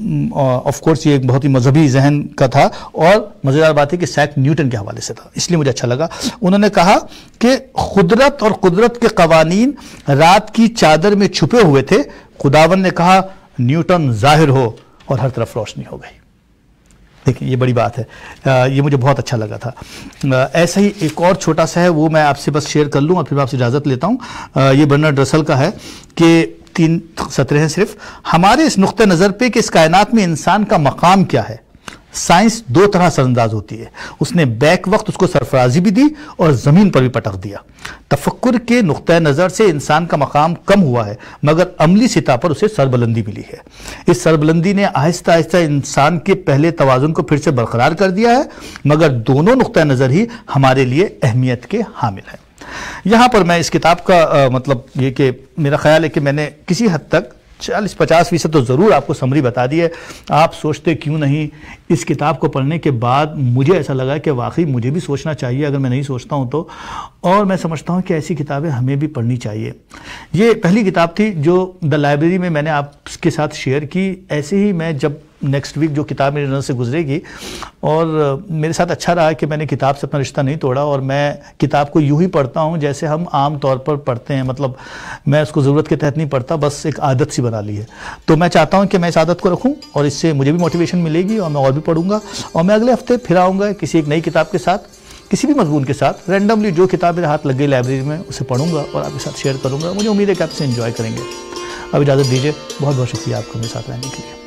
آف کورس یہ ایک بہت ہی مذہبی ذہن کا تھا, اور مزیدار بات ہے کہ سیک نیوٹن کے حوالے سے تھا, اس لیے مجھے اچھا لگا. انہوں نے کہا کہ قدرت اور قدرت کے قوانین رات کی چادر میں چھپے ہوئے تھے. خداوند نے کہا نیوٹن ظاہر ہو, اور ہر طرف روشنی ہو گئی. دیکھیں یہ بڑی بات ہے, یہ مجھے بہت اچھا لگا تھا. ایسا ہی ایک اور چھوٹا سا ہے, وہ میں آپ سے بس شیئر کر لوں اور پھر میں آپ سے اجازت لیتا ہوں. یہ برنارڈ رسل کا ہے کہ 3 سطریں ہیں صرف. ہمارے اس نقطہ نظر پہ کہ اس کائنات میں انسان کا مقام کیا ہے, سائنس 2 طرح سر انداز ہوتی ہے. اس نے بیک وقت اس کو سرفرازی بھی دی اور زمین پر بھی پٹک دیا. تفکر کے نقطہ نظر سے انسان کا مقام کم ہوا ہے, مگر عملی سطح پر اسے سربلندی ملی ہے. اس سربلندی نے آہستہ آہستہ انسان کے پہلے توازن کو پھر سے برقرار کر دیا ہے, مگر دونوں نقطہ نظر ہی ہمارے لیے اہمیت کے حامل ہیں. یہاں پر میں اس کتاب کا مطلب یہ کہ میرا خیال ہے کہ میں نے کسی حد تک 40-50% تو ضرور آپ کو سمری بتا دی ہے. آپ سوچتے کیوں نہیں, اس کتاب کو پڑھنے کے بعد مجھے ایسا لگا کہ واقعی مجھے بھی سوچنا چاہیے اگر میں نہیں سوچتا ہوں تو, اور میں سمجھتا ہوں کہ ایسی کتابیں ہمیں بھی پڑھنی چاہیے. یہ پہلی کتاب تھی جو دا لائبریری میں میں نے آپ کے ساتھ شیئر کی. ایسے ہی میں جب نیکسٹ ویک جو کتاب میرے نظر سے گزرے گی, اور میرے ساتھ اچھا رہا کہ میں نے کتاب سے اپنا رشتہ نہیں توڑا, اور میں کتاب کو یوں ہی پڑھتا ہوں جیسے ہم عام طور پر پڑھتے ہیں. مطلب میں اس کو ضرورت کے تحت نہیں پڑھتا, بس ایک عادت سی بنا لی ہے. تو میں چاہتا ہوں کہ میں اس عادت کو رکھوں, اور اس سے مجھے بھی موٹیویشن ملے گی, اور میں اور بھی پڑھوں گا. اور میں اگلے ہفتے پھر آؤں گا کسی ایک نئی کتاب کے ساتھ, کسی بھی مضمون کے ساتھ. رینڈملی جو کتاب میرے ہاتھ لگ گئی لائبریری میں اسے پڑھوں گا اور آپ کے ساتھ شیئر کروں گا. مجھے امید ہے کہ آپ اسے انجوائے کریں گے. اب اجازت دیجیے, بہت بہت شکریہ آپ کو میرے ساتھ رہنے کے لیے.